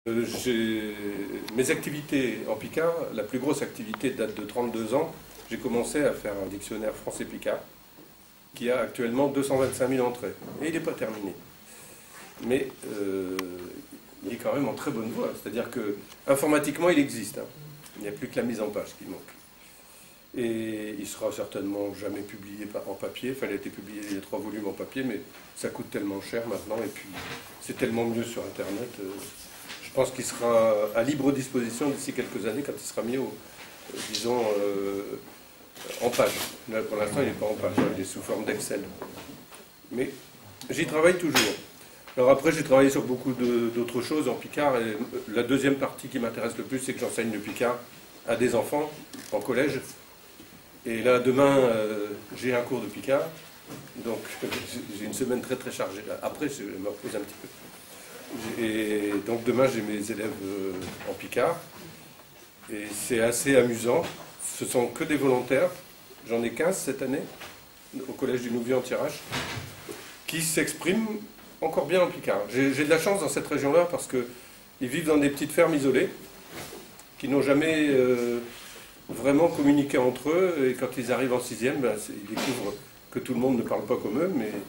Mes activités en picard, la plus grosse activité date de 32 ans. J'ai commencé à faire un dictionnaire français-picard qui a actuellement 225 000 entrées. Et il n'est pas terminé. Mais il est quand même en très bonne voie. C'est-à-dire que informatiquement, il existe. Hein. Il n'y a plus que la mise en page qui manque. Et il sera certainement jamais publié en papier. Enfin, il a été publié, il y a 3 volumes en papier, mais ça coûte tellement cher maintenant. Et puis, c'est tellement mieux sur Internet. Je pense qu'il sera à libre disposition d'ici quelques années quand il sera mis, disons, en page. Là, pour l'instant, il n'est pas en page, il est sous forme d'Excel. Mais j'y travaille toujours. Alors après, j'ai travaillé sur beaucoup d'autres choses en picard. Et la deuxième partie qui m'intéresse le plus, c'est que j'enseigne le picard à des enfants en collège. Et là, demain, j'ai un cours de picard. Donc, j'ai une semaine très très chargée. Après, je me repose un petit peu. Et donc demain j'ai mes élèves en picard et c'est assez amusant. Ce sont que des volontaires, j'en ai 15 cette année au collège du Nouvion-en-Thiérache qui s'expriment encore bien en picard. J'ai de la chance dans cette région-là parce qu'ils vivent dans des petites fermes isolées qui n'ont jamais vraiment communiqué entre eux et quand ils arrivent en 6e, ben, ils découvrent que tout le monde ne parle pas comme eux, mais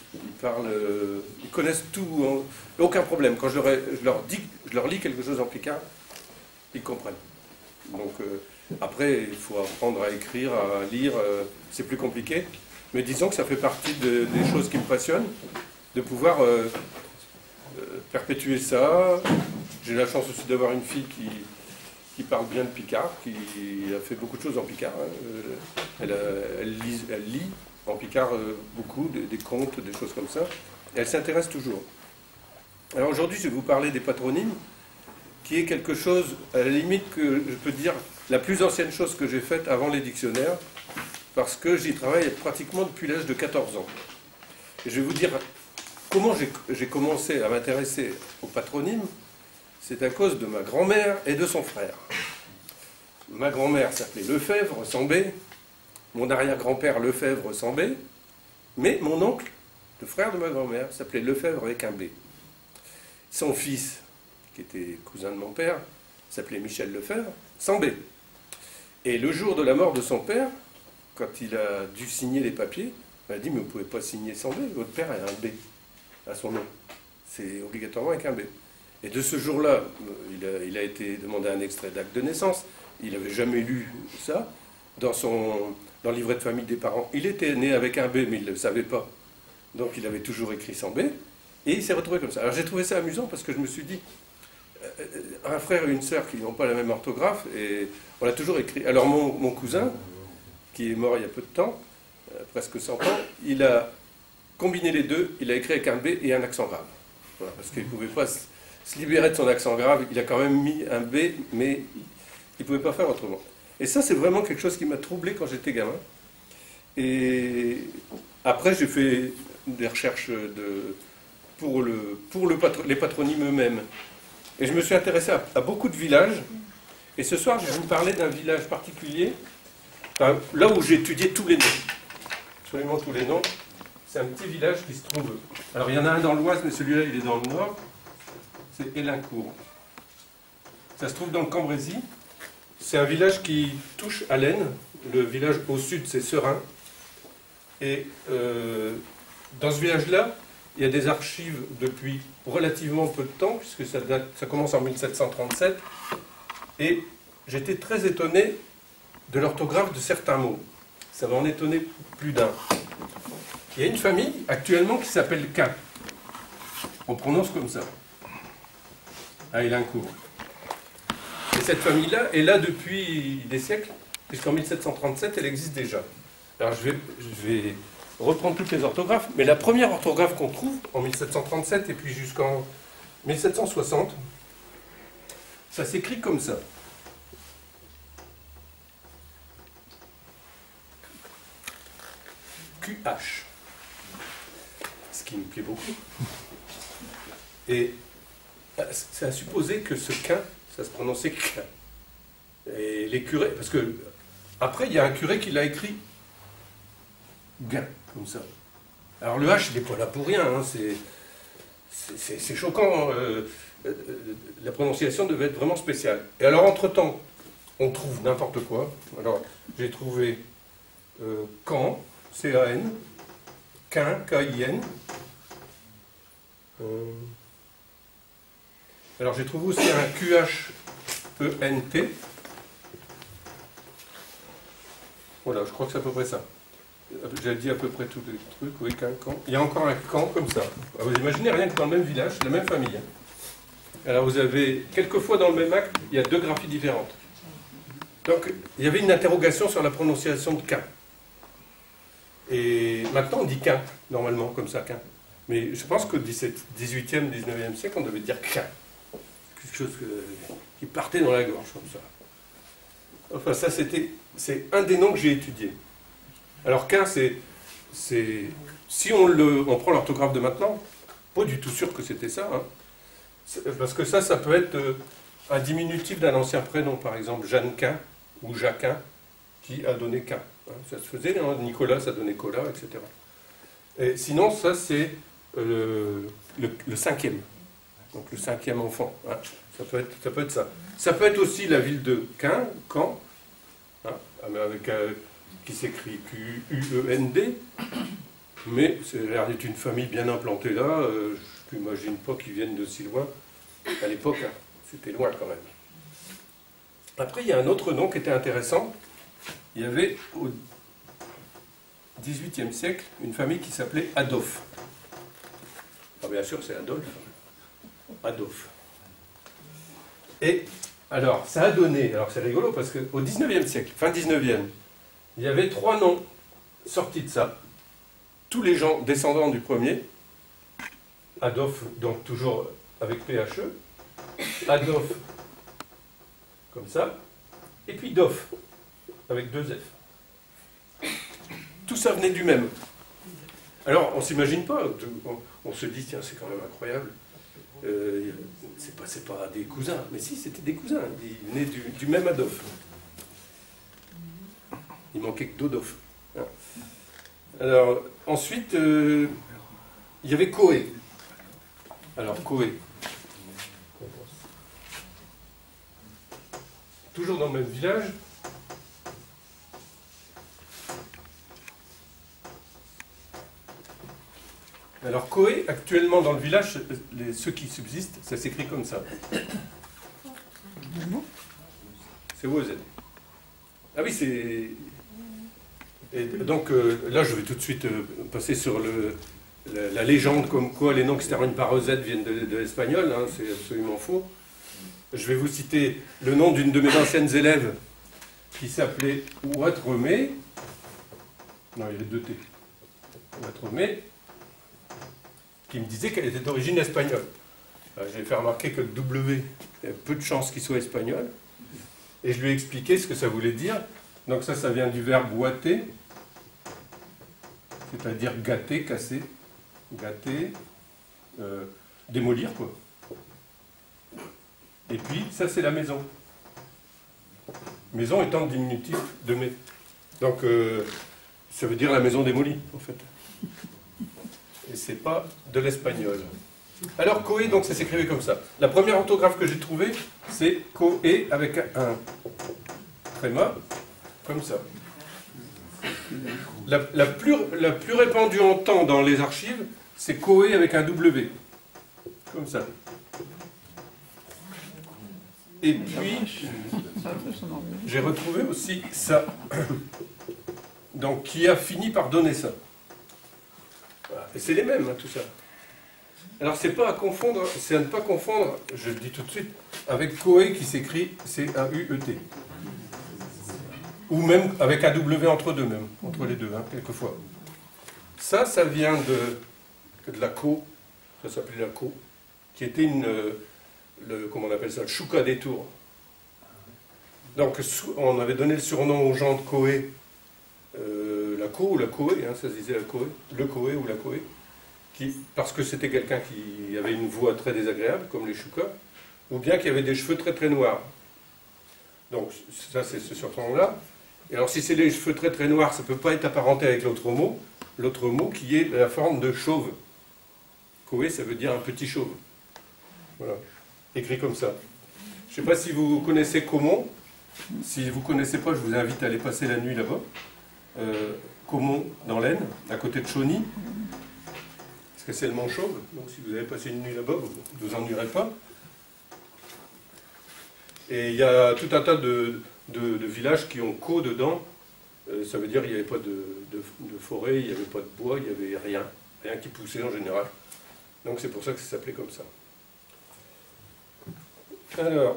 ils connaissent tout, hein, aucun problème. Quand je leur lis quelque chose en picard, ils comprennent. Donc après, il faut apprendre à écrire, à lire, c'est plus compliqué. Mais disons que ça fait partie des choses qui me passionnent, de pouvoir perpétuer ça. J'ai la chance aussi d'avoir une fille qui parle bien de picard, qui a fait beaucoup de choses en picard. Hein. Elle lit en picard beaucoup, des contes, des choses comme ça, et elle s'intéresse toujours. Alors aujourd'hui, je vais vous parler des patronymes, qui est quelque chose, à la limite, que je peux dire, la plus ancienne chose que j'ai faite avant les dictionnaires, parce que j'y travaille pratiquement depuis l'âge de 14 ans. Et je vais vous dire comment j'ai commencé à m'intéresser aux patronymes, c'est à cause de ma grand-mère et de son frère. Ma grand-mère s'appelait Lefebvre, sans B, mon arrière-grand-père Lefebvre sans B, mais mon oncle, le frère de ma grand-mère, s'appelait Lefebvre avec un B. Son fils, qui était cousin de mon père, s'appelait Michel Lefebvre sans B. Et le jour de la mort de son père, quand il a dû signer les papiers, il m'a dit « Mais vous ne pouvez pas signer sans B, votre père a un B à son nom. C'est obligatoirement avec un B. » Et de ce jour-là, il a été demandé un extrait d'acte de naissance. Il n'avait jamais lu ça. Dans le livret de famille des parents, il était né avec un B, mais il ne le savait pas. Donc il avait toujours écrit sans B, et il s'est retrouvé comme ça. Alors j'ai trouvé ça amusant parce que je me suis dit, un frère et une sœur qui n'ont pas la même orthographe, et on a toujours écrit. Alors mon cousin, qui est mort il y a peu de temps, presque 100 ans, il a combiné les deux, il a écrit avec un B et un accent grave. Voilà, parce qu'il ne pouvait pas se libérer de son accent grave, il a quand même mis un B, mais il ne pouvait pas faire autrement. Et ça, c'est vraiment quelque chose qui m'a troublé quand j'étais gamin. Et après, j'ai fait des recherches pour les patronymes eux-mêmes. Et je me suis intéressé à beaucoup de villages. Et ce soir, je vais vous parler d'un village particulier, enfin, là où j'ai étudié tous les noms. Absolument tous les noms. C'est un petit village qui se trouve... Alors, il y en a un dans l'Oise, mais celui-là, il est dans le Nord. C'est Élincourt. Ça se trouve dans le Cambrésis. C'est un village qui touche à l'Aisne. Le village au sud, c'est Serein. Et dans ce village-là, il y a des archives depuis relativement peu de temps, puisque ça commence en 1737. Et j'étais très étonné de l'orthographe de certains mots. Ça va en étonner plus d'un. Il y a une famille actuellement qui s'appelle Quin. On prononce comme ça, à Élincourt. Et cette famille-là est là depuis des siècles, puisqu'en 1737, elle existe déjà. Alors je vais reprendre toutes les orthographes, mais la première orthographe qu'on trouve, en 1737 et puis jusqu'en 1760, ça s'écrit comme ça. QH. Ce qui me plaît beaucoup. Et c'est à supposer que ce quin, ça se prononçait quin. Et les curés, parce que après il y a un curé qui l'a écrit gain, comme ça. Alors le H, il n'est pas là pour rien, hein, c'est choquant. La prononciation devait être vraiment spéciale. Et alors, entre-temps, on trouve n'importe quoi. Alors, j'ai trouvé Can, C-A-N, Quin, K-I-N. Alors, j'ai trouvé aussi un Q-H-E-N-T. Voilà, je crois que c'est à peu près ça. J'ai dit à peu près tous les trucs, oui, Quin, Can. Il y a encore un Can comme ça. Alors, vous imaginez rien que dans le même village, la même famille. Alors, vous avez, quelquefois dans le même acte, il y a deux graphies différentes. Donc, il y avait une interrogation sur la prononciation de Quin. Et maintenant, on dit Quin, normalement, comme ça, Quin. Mais je pense qu'au 18e, 19e siècle, on devait dire Quin. Quelque chose qui partait dans la gorge, comme ça. Enfin, ça, c'est un des noms que j'ai étudié. Alors, Quin, si on prend l'orthographe de maintenant, pas du tout sûr que c'était ça, hein. Parce que ça peut être un diminutif d'un ancien prénom, par exemple, Jeannequin ou Jacquin, qui a donné Quin. Ça se faisait, hein, Nicolas, ça donnait Colas, etc. Et sinon, ça, c'est le cinquième. Donc, le cinquième enfant. Hein. Ça peut être ça. Ça peut être aussi la ville de Caen, hein, avec, qui s'écrit Q-U-E-N-D. Mais c'est l'air d'être une famille bien implantée là. Je n'imagine pas qu'ils viennent de si loin. À l'époque, hein, c'était loin quand même. Après, il y a un autre nom qui était intéressant. Il y avait au XVIIIe siècle une famille qui s'appelait Adolphe. Ah, bien sûr, c'est Adolphe. Adolphe. Et alors, ça a donné, alors c'est rigolo parce qu'au XIXe siècle, fin XIXe, il y avait trois noms sortis de ça. Tous les gens descendants du premier, Adolphe, donc toujours avec PHE, Adolphe, comme ça, et puis Doff, avec deux F. Tout ça venait du même. Alors, on ne s'imagine pas, on se dit, tiens, c'est quand même incroyable, c'est pas des cousins, mais si, c'était des cousins, ils venaient du même Adolphe. Il manquait que Dodolphe. Alors, ensuite, il y avait Coé. Alors, Coé. Toujours dans le même village. Alors, Coé, actuellement dans le village, ceux qui subsistent, ça s'écrit comme ça. C'est OZ. Ah oui, c'est... Et donc, là, je vais tout de suite passer sur la légende comme quoi les noms qui se terminent par EZ viennent de l'espagnol, hein, c'est absolument faux. Je vais vous citer le nom d'une de mes anciennes élèves qui s'appelait Ouattremé. Non, il y avait deux T. Ouattremé, qui me disait qu'elle était d'origine espagnole. J'ai fait remarquer que le W, il y a peu de chances qu'il soit espagnol. Et je lui ai expliqué ce que ça voulait dire. Donc ça vient du verbe ouater, c'est-à-dire gâter, casser, gâter, démolir, quoi. Et puis, ça, c'est la maison. Maison étant le diminutif de mais. Donc, ça veut dire la maison démolie, en fait. Et c'est pas de l'espagnol. Alors, Coé, donc, ça s'écrivait comme ça. La première orthographe que j'ai trouvée, c'est Coé avec un tréma, comme ça. La plus répandue en temps dans les archives, c'est Coé avec un W. Comme ça. Et puis, j'ai retrouvé aussi ça. Donc, qui a fini par donner ça. Voilà. Et c'est les mêmes, hein, tout ça. Alors, c'est pas à confondre, c'est à ne pas confondre, je le dis tout de suite, avec Coé qui s'écrit C-A-U-E-T. Ou même avec un W entre deux, même, entre les deux, hein, quelquefois. Ça vient de la Co, ça s'appelait la Co, qui était comment on appelle ça, le chouka des tours. Donc, on avait donné le surnom aux gens de Coé, la Co ou la Coé, hein, ça se disait la Coé, le Coé ou la Coé, parce que c'était quelqu'un qui avait une voix très désagréable, comme les choukas, ou bien qui avait des cheveux très très noirs. Donc, ça, c'est ce surnom-là. Et alors, si c'est les cheveux très très noirs, ça ne peut pas être apparenté avec l'autre mot qui est la forme de chauve, Coé, ça veut dire un petit chauve. Voilà, écrit comme ça. Je ne sais pas si vous connaissez Caumont. Si vous ne connaissez pas, je vous invite à aller passer la nuit là-bas. Caumont, dans l'Aisne, à côté de Chauny. Parce que c'est le Mont Chauve. Donc si vous avez passé une nuit là-bas, vous ne vous ennuierez pas. Et il y a tout un tas de villages qui ont Caux dedans. Ça veut dire qu'il n'y avait pas de forêt, il n'y avait pas de bois, il n'y avait rien. Rien qui poussait en général. Donc c'est pour ça que ça s'appelait comme ça. Alors,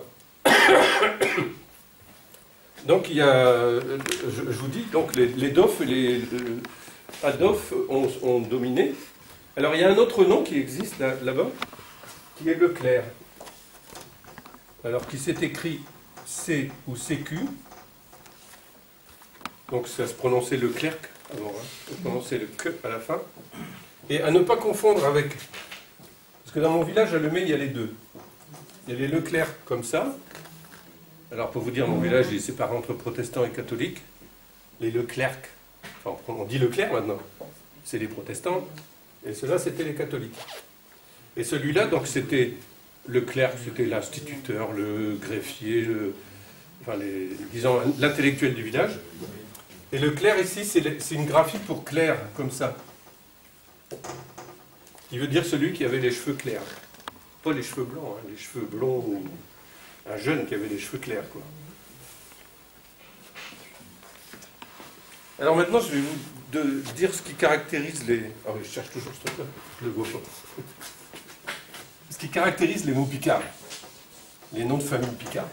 donc il y a, je vous dis, donc les Doffs et les Adolphes ont dominé. Alors il y a un autre nom qui existe là-bas, qui est Leclerc. Alors qui s'est écrit C ou CQ. Donc ça se prononçait Leclerc avant, hein. Ça se prononçait le que à la fin. Et à ne pas confondre avec, parce que dans mon village à Lemay, il y a les deux. Il y a les Leclerc comme ça. Alors pour vous dire, mon village il est séparé entre protestants et catholiques. Les Leclerc, enfin on dit Leclerc maintenant, c'est les protestants, et ceux-là c'était les catholiques. Et celui-là, donc c'était Leclerc, c'était l'instituteur, le greffier, disons l'intellectuel du village. Et Leclerc ici, c'est une graphie pour clair, comme ça. Qui veut dire celui qui avait les cheveux clairs. Pas les cheveux blancs, hein, les cheveux blonds, ou un jeune qui avait les cheveux clairs, quoi. Alors maintenant, je vais vous dire ce qui caractérise les... Ah oui, je cherche toujours ce truc-là, je le vois pas. Ce qui caractérise les mots picards, les noms de famille picards.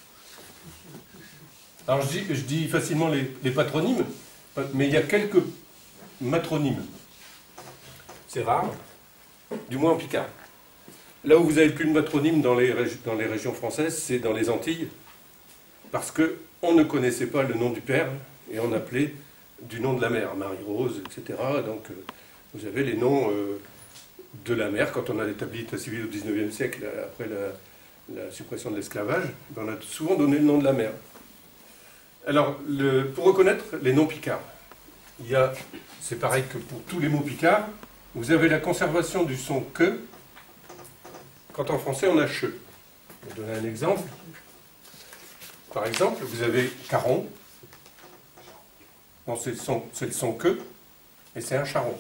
Alors je dis facilement les patronymes, mais il y a quelques matronymes. C'est rare, du moins en picard. Là où vous n'avez plus de matronyme dans les régions françaises, c'est dans les Antilles, parce qu'on ne connaissait pas le nom du père, et on appelait du nom de la mère, Marie-Rose, etc. Donc vous avez les noms de la mère, quand on a établi l'état civil au XIXe siècle, après la suppression de l'esclavage, on a souvent donné le nom de la mère. Alors, pour reconnaître les noms picards, c'est pareil que pour tous les mots picards, vous avez la conservation du son que, quand en français on a che. Je vais vous donner un exemple. Par exemple, vous avez caron, c'est le son que, et c'est un charron.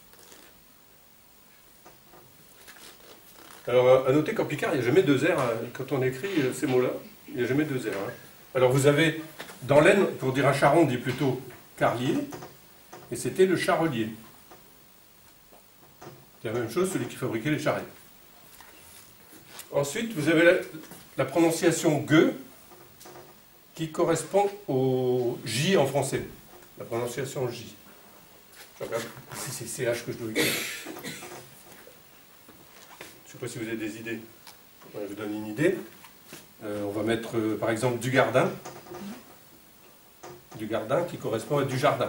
Alors, à noter qu'en picard, il n'y a jamais deux R. Quand on écrit ces mots-là, il n'y a jamais deux R. Alors, vous avez, dans l'Aisne, pour dire un charron, on dit plutôt carlier, et c'était le charrelier. C'est la même chose, celui qui fabriquait les charrettes. Ensuite, vous avez la prononciation gueux, qui correspond au J en français. La prononciation J. Je regarde si c'est CH que je dois écrire. Je ne sais pas si vous avez des idées. Je vous donne une idée. On va mettre par exemple du Gardin. Du Gardin qui correspond à du jardin.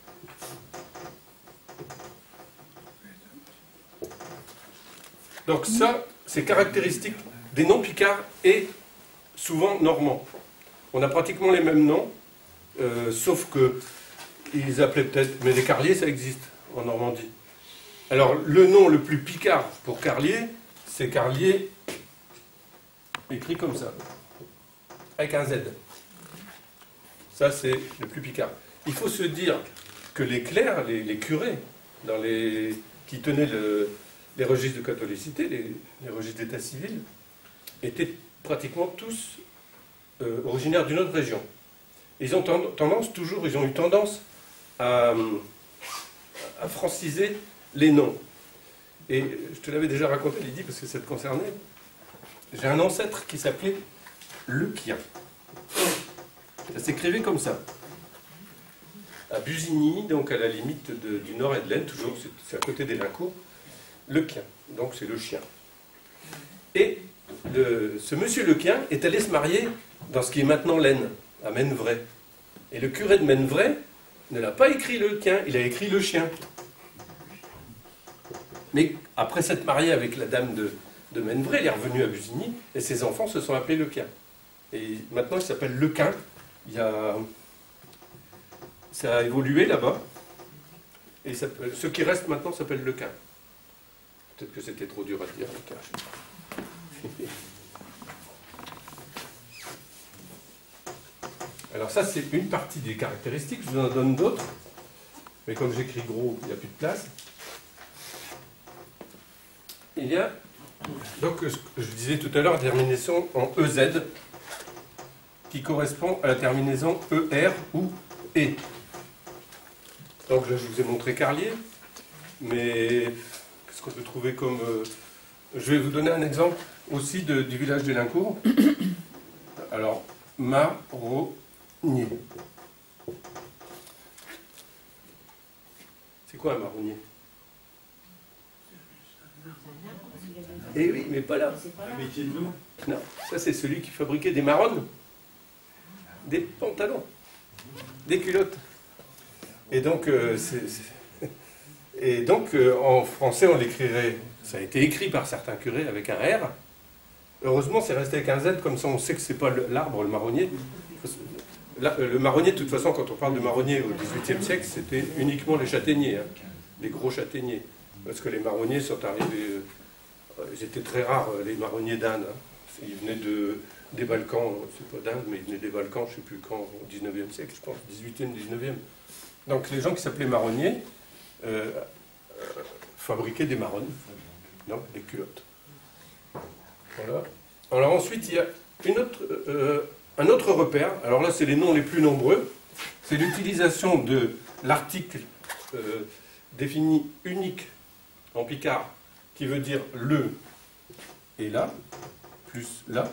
Donc ça, c'est caractéristique des noms picards et souvent normands. On a pratiquement les mêmes noms, sauf que ils appelaient peut-être... Mais les carliers, ça existe en Normandie. Alors, le nom le plus picard pour carlier, c'est carlier écrit comme ça, avec un Z. Ça, c'est le plus picard. Il faut se dire que les clercs, les curés, qui tenaient les registres de catholicité, les registres d'état civil, étaient pratiquement tous originaires d'une autre région. Ils ont ils ont eu tendance à franciser les noms. Et je te l'avais déjà raconté, Lydie, parce que ça te concernait. J'ai un ancêtre qui s'appelait Lequien. Ça s'écrivait comme ça. À Busigny, donc à la limite du nord et de l'Aisne, toujours, c'est à côté des Lincourt. Lequien, donc c'est le chien. Et ce monsieur Lequien est allé se marier dans ce qui est maintenant l'Aisne, à Mennevrey. Et le curé de Mennevrey ne l'a pas écrit Lequien, il a écrit le chien. Mais après s'être marié avec la dame de Mennevrey, il est revenu à Busigny et ses enfants se sont appelés Lequien. Et maintenant il s'appelle Lequin. Ça a évolué là-bas. Et ce qui reste maintenant s'appelle Lequin. Peut-être que c'était trop dur à dire. Alors ça, c'est une partie des caractéristiques. Je vous en donne d'autres. Mais comme j'écris gros, il n'y a plus de place. Il y a, donc, ce que je disais tout à l'heure, la terminaison en EZ, qui correspond à la terminaison ER ou E. Donc là, je vous ai montré Carlier, mais qu'est-ce qu'on peut trouver comme... je vais vous donner un exemple aussi du village d'Elincourt. Alors, marronnier. C'est quoi un marronnier? Eh oui, mais pas là. Un métier de nous. Non, ça c'est celui qui fabriquait des marronnes, des pantalons, des culottes. Et donc, en français, on l'écrirait, ça a été écrit par certains curés avec un R. Heureusement, c'est resté avec un Z, comme ça on sait que c'est pas l'arbre, le marronnier. Le marronnier, de toute façon, quand on parle de marronnier au XVIIIe siècle, c'était uniquement les châtaigniers, hein, les gros châtaigniers. Parce que les marronniers sont arrivés, ils étaient très rares, les marronniers d'Inde. Hein. Ils venaient des Balkans, c'est pas d'Inde, mais ils venaient des Balkans, je ne sais plus quand, au XIXe siècle, je pense, XVIIIe, XIXe. Donc les gens qui s'appelaient marronniers fabriquaient des marronnes, donc des culottes. Voilà. Alors ensuite, il y a un autre repère. Alors là, c'est les noms les plus nombreux. C'est l'utilisation de l'article défini unique en picard, qui veut dire le et là, plus là.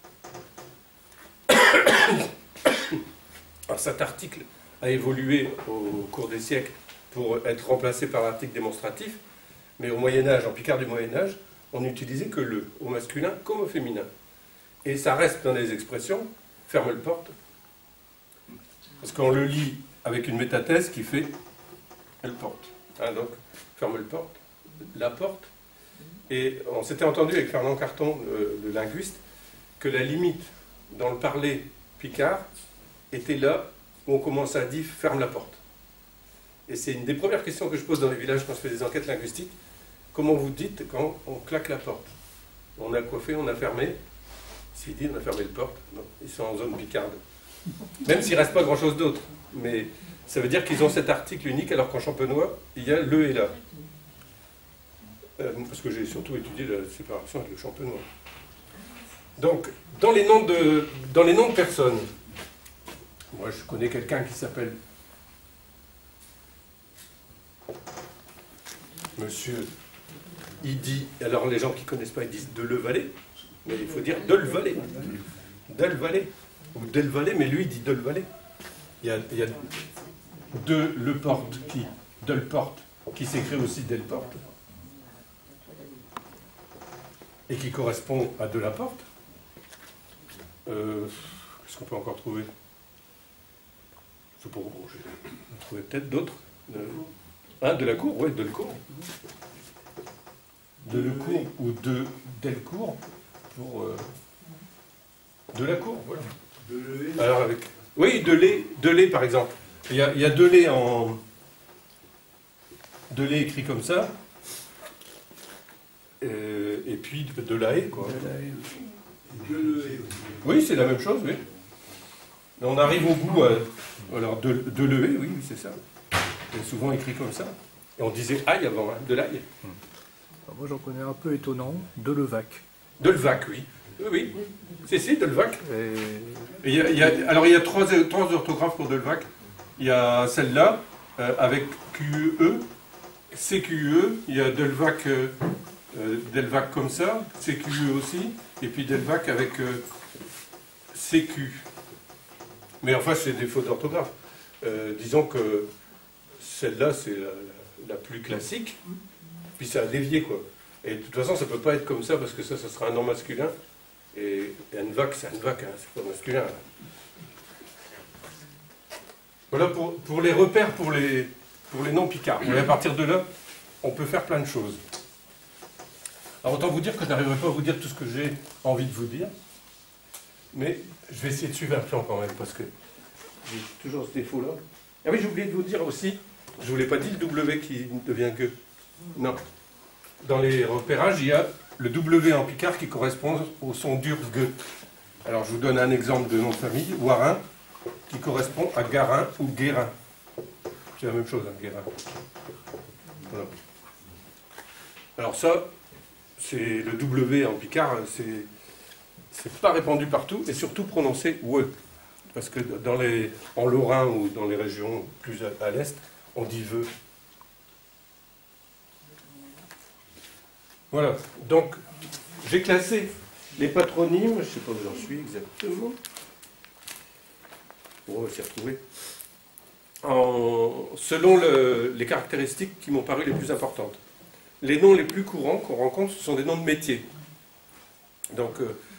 Alors cet article a évolué au cours des siècles pour être remplacé par l'article démonstratif, mais au Moyen-Âge, en picard du Moyen-Âge, on n'utilisait que le, au masculin comme au féminin. Et ça reste dans les expressions, ferme le porte, parce qu'on le lit avec une métathèse qui fait elle porte. Hein, donc, ferme le porte, la porte. Et on s'était entendu avec Fernand Carton, le linguiste, que la limite dans le parler picard était là où on commence à dire ferme la porte. Et c'est une des premières questions que je pose dans les villages quand je fais des enquêtes linguistiques. Comment vous dites quand on claque la porte? On a coiffé, on a fermé. S'ils disent on a fermé la porte, non, ils sont en zone picarde. Même s'il ne reste pas grand-chose d'autre. Mais ça veut dire qu'ils ont cet article unique, alors qu'en champenois, il y a le et la. Parce que j'ai surtout étudié la séparation avec le champenois. Donc, dans les noms de personnes, moi je connais quelqu'un qui s'appelle Monsieur Idi. Alors les gens qui ne connaissent pas, ils disent Delevalet, mais il faut dire Delvalet. Delvalet, ou Delvalet, mais lui il dit Delvalet. Il y a Deleporte qui s'écrit aussi Delporte, et qui correspond à Delaporte. Qu'est-ce qu'on peut encore trouver? Je sais pas, bon, j'ai trouvé peut-être d'autres. De la cour, oui, Delecourt. Delecourt ou Delcourt pour Delacour, voilà. Alors avec, oui, Delay par exemple. Il y a Delay en Delay écrit comme ça. Et puis de la haie, quoi. Oui, c'est la même chose, oui. On arrive au bout, alors de le haie, oui, c'est ça. C'est souvent écrit comme ça. Et on disait aïe avant, hein, de l'ail. Moi j'en connais un peu étonnant, Delevac. Delevac, oui. Oui, c'est Delevac. Alors il y a trois orthographes pour Delevac. Il y a celle-là, avec QE, CQE, il y a Delevac. Delvac comme ça, CQE aussi, et puis Delvac avec CQ. Mais enfin, c'est des fautes d'orthographe. Disons que celle-là, c'est la plus classique, puis ça a dévié, quoi. Et de toute façon, ça ne peut pas être comme ça, parce que ça sera un nom masculin, et Nvac, c'est Nvac, hein, c'est pas masculin. Voilà pour les repères, pour les noms picards. Et à partir de là, on peut faire plein de choses. Alors autant vous dire que je n'arriverai pas à vous dire tout ce que j'ai envie de vous dire, mais je vais essayer de suivre un plan quand même, parce que j'ai toujours ce défaut-là. Ah oui, j'ai oublié de vous dire aussi, je ne vous l'ai pas dit, le W qui devient que. Non. dans les repérages, il y a le W en picard qui correspond au son dur G. Alors je vous donne un exemple de nom de famille, Warin, qui correspond à Garin ou Guérin. C'est la même chose, hein, Guérin. Voilà. Alors ça, c'est le W en picard, c'est pas répandu partout, et surtout prononcé WE. Parce que en Lorrain ou dans les régions plus à l'est, on dit VE. Voilà, donc j'ai classé les patronymes, je ne sais pas où j'en suis exactement, on va s'y retrouver, selon les caractéristiques qui m'ont paru les plus importantes. Les noms les plus courants qu'on rencontre, ce sont des noms de métiers. Donc,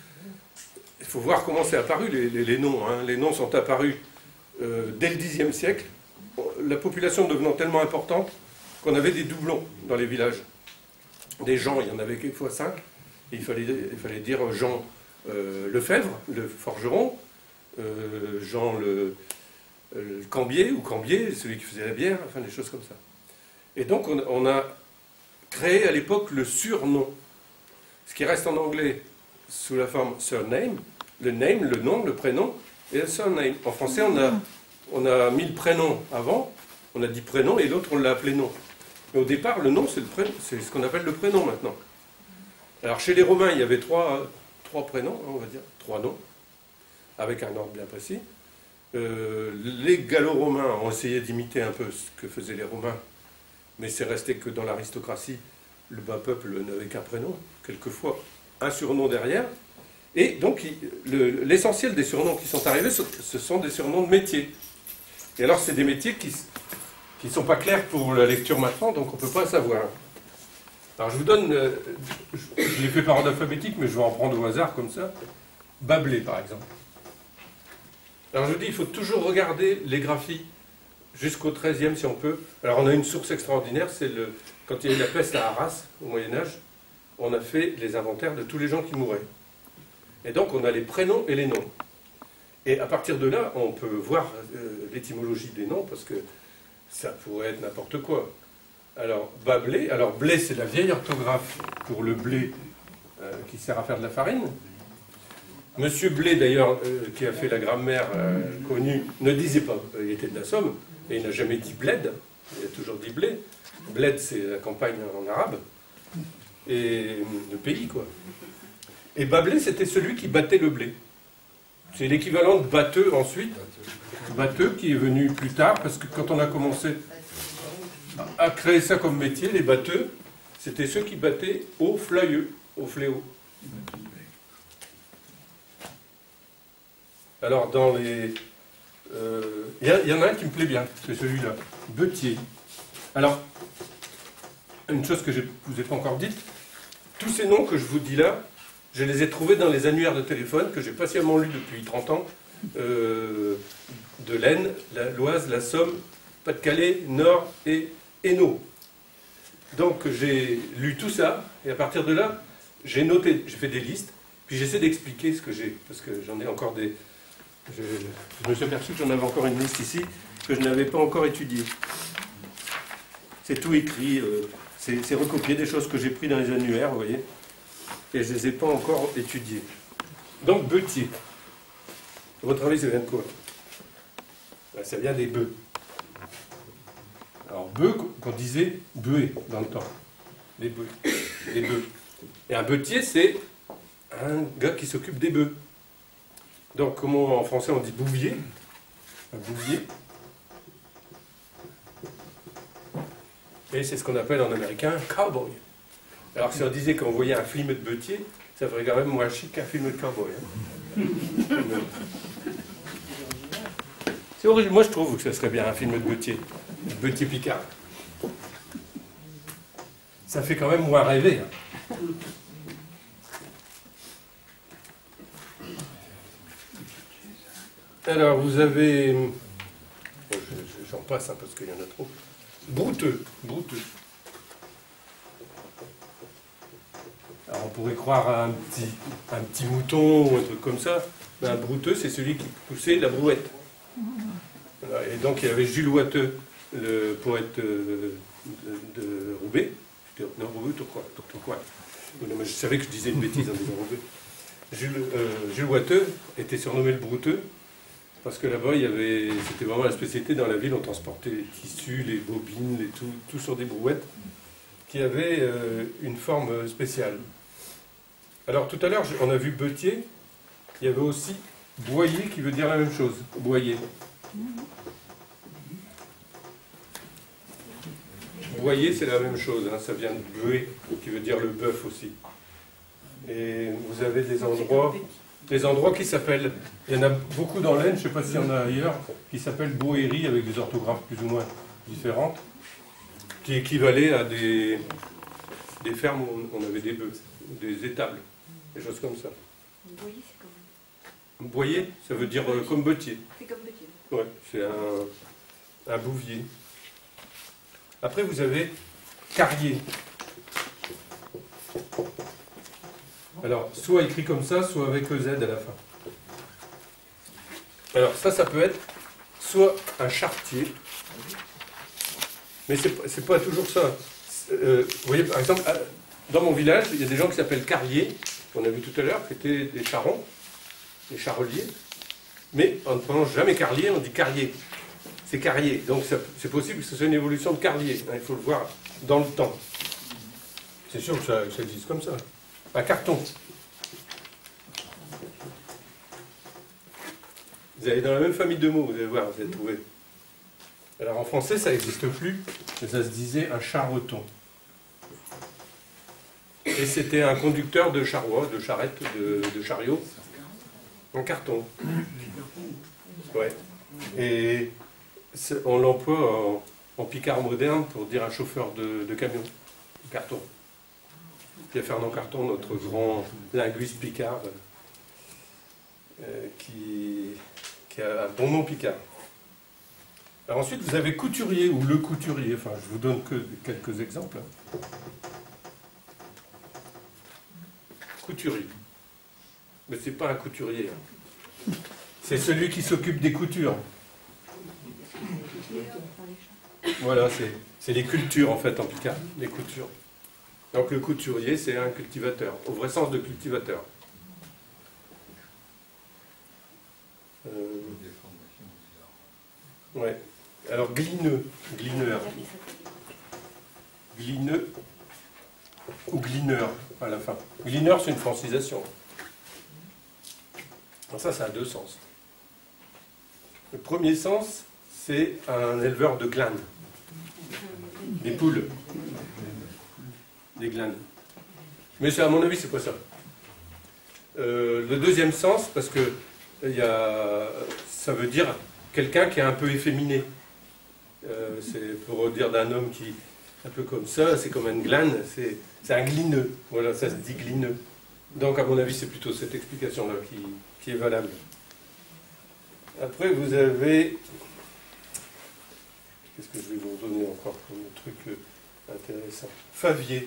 il faut voir comment c'est apparu, les noms. Hein. Les noms sont apparus dès le Xe siècle, la population devenant tellement importante qu'on avait des doublons dans les villages. Des gens, il y en avait quelquefois 5, et il fallait dire Jean Lefebvre, le forgeron, Jean le Cambier, ou Cambier, celui qui faisait la bière, enfin des choses comme ça. Et donc on a créé à l'époque le surnom, ce qui reste en anglais sous la forme surname, le name, le nom, le prénom, et le surname. En français, on a mis le prénom avant, on a dit prénom, et l'autre on l'a appelé nom. Mais au départ, le nom, c'est ce qu'on appelle le prénom maintenant. Alors chez les Romains, il y avait trois prénoms, on va dire, 3 noms, avec un ordre bien précis. Les Gallo-Romains ont essayé d'imiter un peu ce que faisaient les Romains, mais c'est resté que dans l'aristocratie, le bas peuple n'avait qu'un prénom, quelquefois un surnom derrière. Et donc, l'essentiel des surnoms qui sont arrivés, ce sont des surnoms de métiers. Et alors, c'est des métiers qui ne sont pas clairs pour la lecture maintenant, donc on ne peut pas savoir. Alors, je vous donne, je l'ai fait par ordre alphabétique, mais je vais en prendre au hasard comme ça. Bablé, par exemple. Alors, je vous dis, il faut toujours regarder les graphies jusqu'au XIIIe, si on peut. Alors, on a une source extraordinaire, c'est quand il y a eu la peste à Arras, au Moyen-Âge, on a fait les inventaires de tous les gens qui mouraient. Et donc, on a les prénoms et les noms. Et à partir de là, on peut voir l'étymologie des noms, parce que ça pourrait être n'importe quoi. Alors, Bablé, alors blé, c'est la vieille orthographe pour le blé qui sert à faire de la farine. Monsieur Blé, d'ailleurs, qui a fait la grammaire connue, ne disait pas, il était de la Somme, et il n'a jamais dit bled, il a toujours dit blé. Bled, c'est la campagne en arabe, et le pays, quoi. Et Bablé, c'était celui qui battait le blé. C'est l'équivalent de batteux ensuite. Batteux qui est venu plus tard, parce que quand on a commencé à créer ça comme métier, les batteux, c'était ceux qui battaient au flayeux, au fléau. Alors, dans les... Il y en a un qui me plaît bien, c'est celui-là, Betier. Alors, une chose que je ne vous ai pas encore dite, tous ces noms que je vous dis là, je les ai trouvés dans les annuaires de téléphone que j'ai patiemment lus depuis 30 ans, de l'Aisne, l'Oise, la Somme, Pas-de-Calais, Nord et Hainaut. Donc j'ai lu tout ça, et à partir de là, j'ai noté, j'ai fait des listes, puis j'essaie d'expliquer ce que j'ai, parce que j'en ai encore des... Je me suis aperçu que j'en avais encore une liste ici, que je n'avais pas encore étudiée. C'est tout écrit, c'est recopié des choses que j'ai prises dans les annuaires, vous voyez, et je ne les ai pas encore étudiées. Donc, Betier. À votre avis, ça vient de quoi? Ça vient des bœufs. Alors, bœufs, qu'on disait bœufs dans le temps. Les bœufs. Les bœufs. Et un betier, c'est un gars qui s'occupe des bœufs. Donc, comment en français on dit bouvier? Un bouvier. Et c'est ce qu'on appelle en américain un cowboy. Alors, si on disait qu'on voyait un film de betier, ça ferait quand même moins chic qu'un film de cowboy. Hein. C'est original. Moi, je trouve que ce serait bien un film de betier. Betier Picard. Ça fait quand même moins rêver. Hein. Alors, vous avez... J'en passe hein, parce qu'il y en a trop. Brouteux. Brouteux. Alors, on pourrait croire à un petit mouton ou un truc comme ça. Mais un brouteux, c'est celui qui poussait la brouette. Voilà. Et donc, il y avait Jules Watteux, le poète de Roubaix, Non, Roubaix, Tourcoing. Non, mais je savais que je disais une bêtise en disant Roubaix. Jules Wateux était surnommé le Brouteux, parce que là-bas, c'était vraiment la spécialité dans la ville, on transportait les tissus, les bobines, tout sur des brouettes, qui avaient une forme spéciale. Alors tout à l'heure, on a vu Beutier, il y avait aussi Boyer qui veut dire la même chose, Boyer. Boyer, c'est la même chose, hein, ça vient de Bué, qui veut dire le bœuf aussi. Et vous avez des endroits qui s'appellent, il y en a beaucoup dans l'Aisne, je ne sais pas s'il y en a ailleurs, qui s'appellent Boéry avec des orthographes plus ou moins différentes, qui équivalaient à des fermes où on avait des bœufs, des étables, des choses comme ça. Boyer, c'est comme... Boyer, ça veut dire comme Beutier. C'est comme Beutier. Ouais, c'est un bouvier. Après, vous avez Carrier. Alors, soit écrit comme ça, soit avec EZ à la fin. Alors, ça peut être soit un charretier, mais c'est pas toujours ça. Vous voyez, par exemple, dans mon village, il y a des gens qui s'appellent Carrier, qu'on a vu tout à l'heure, qui étaient des charrons, des charreliers, mais on ne prononce jamais Carlier, on dit Carrier. C'est Carrier, donc c'est possible que ce soit une évolution de Carlier, hein, il faut le voir dans le temps. C'est sûr que ça existe comme ça. Un carton. Vous allez dans la même famille de mots, vous allez voir, vous allez trouver. Alors en français, ça n'existe plus, mais ça se disait un charreton. Et c'était un conducteur de charroi, de charrette, de chariot, en carton. Ouais. Et on l'emploie en picard moderne pour dire un chauffeur de camion, carton. Il y a Fernand Carton, notre grand linguiste picard, qui a un bon nom picard. Alors ensuite, vous avez couturier ou le couturier. Enfin, je vous donne que quelques exemples. Couturier. Mais c'est pas un couturier. C'est celui qui s'occupe des coutures. Voilà, c'est les cultures en fait en picard, les coutures. Donc le couturier, c'est un cultivateur, au vrai sens de cultivateur. Ouais. Alors glineux, glineur. Glineux ou glineur à la fin. Glineur, c'est une francisation. Alors ça a deux sens. Le premier sens, c'est un éleveur de glanes. Des poules. Des glanes. Mais à mon avis, c'est pas ça. Le deuxième sens, parce que ça veut dire quelqu'un qui est un peu efféminé. C'est pour dire d'un homme qui est un peu comme ça, c'est comme une glane, c'est un glineux. Voilà, ça se dit glineux. Donc, à mon avis, c'est plutôt cette explication-là qui est valable. Après, vous avez... Qu'est-ce que je vais vous redonner encore comme truc intéressant? Favier.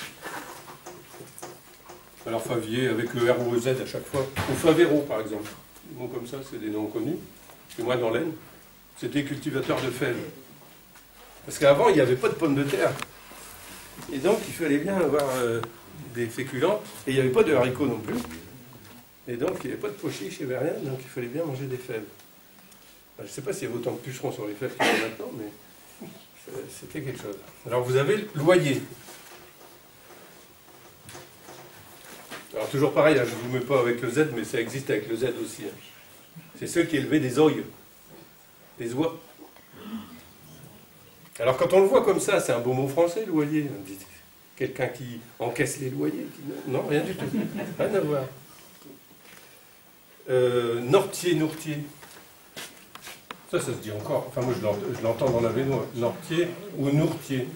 Alors Favier avec ER ou EZ à chaque fois. Ou Favero par exemple. Des mots comme ça, c'est des noms connus. Et moi dans l'Aisne, c'était cultivateur de fèves. Parce qu'avant, il n'y avait pas de pommes de terre. Et donc il fallait bien avoir des féculents. Et il n'y avait pas de haricots non plus. Et donc il n'y avait pas de pois chiches, il n'y avait rien. Donc il fallait bien manger des fèves. Je ne sais pas s'il y avait autant de pucerons sur les fèves qu'il y en a maintenant, mais c'était quelque chose. Alors vous avez le loyer. Alors toujours pareil, hein, je ne vous mets pas avec le Z, mais ça existe avec le Z aussi. Hein. C'est ceux qui élevaient des oies, des oies. Alors quand on le voit comme ça, c'est un beau mot français, loyer. On dit quelqu'un qui encaisse les loyers. Non, rien du tout. Rien à voir. Nortier, nourtier. Ça se dit encore. Enfin, moi, je l'entends dans la Vénois. Nortier ou nourtier.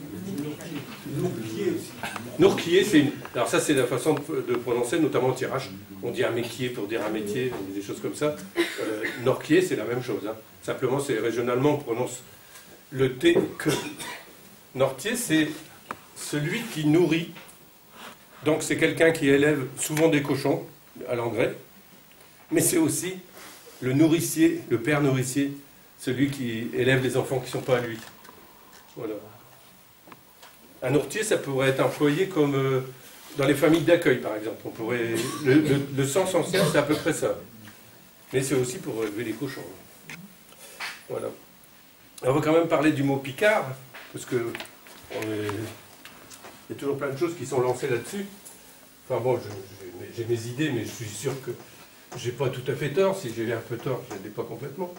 Nourquier, c'est une... Alors ça, c'est la façon de prononcer, notamment au tirage. On dit un métier pour dire un métier, on dit des choses comme ça. Norquier, c'est la même chose. Hein. Simplement, c'est régionalement, on prononce le T que. Nortier, c'est celui qui nourrit. Donc, c'est quelqu'un qui élève souvent des cochons à l'engrais. Mais c'est aussi le nourricier, le père nourricier, celui qui élève les enfants qui ne sont pas à lui. Voilà. Un ourtier, ça pourrait être employé comme dans les familles d'accueil, par exemple. On pourrait, le sens ancien, c'est à peu près ça. Mais c'est aussi pour élever les cochons. Voilà. On va quand même parler du mot picard, parce que il y a toujours plein de choses qui sont lancées là-dessus. Enfin bon, j'ai mes idées, mais je suis sûr que j'ai pas tout à fait tort. Si j'ai un peu tort, je ne l'ai pas complètement.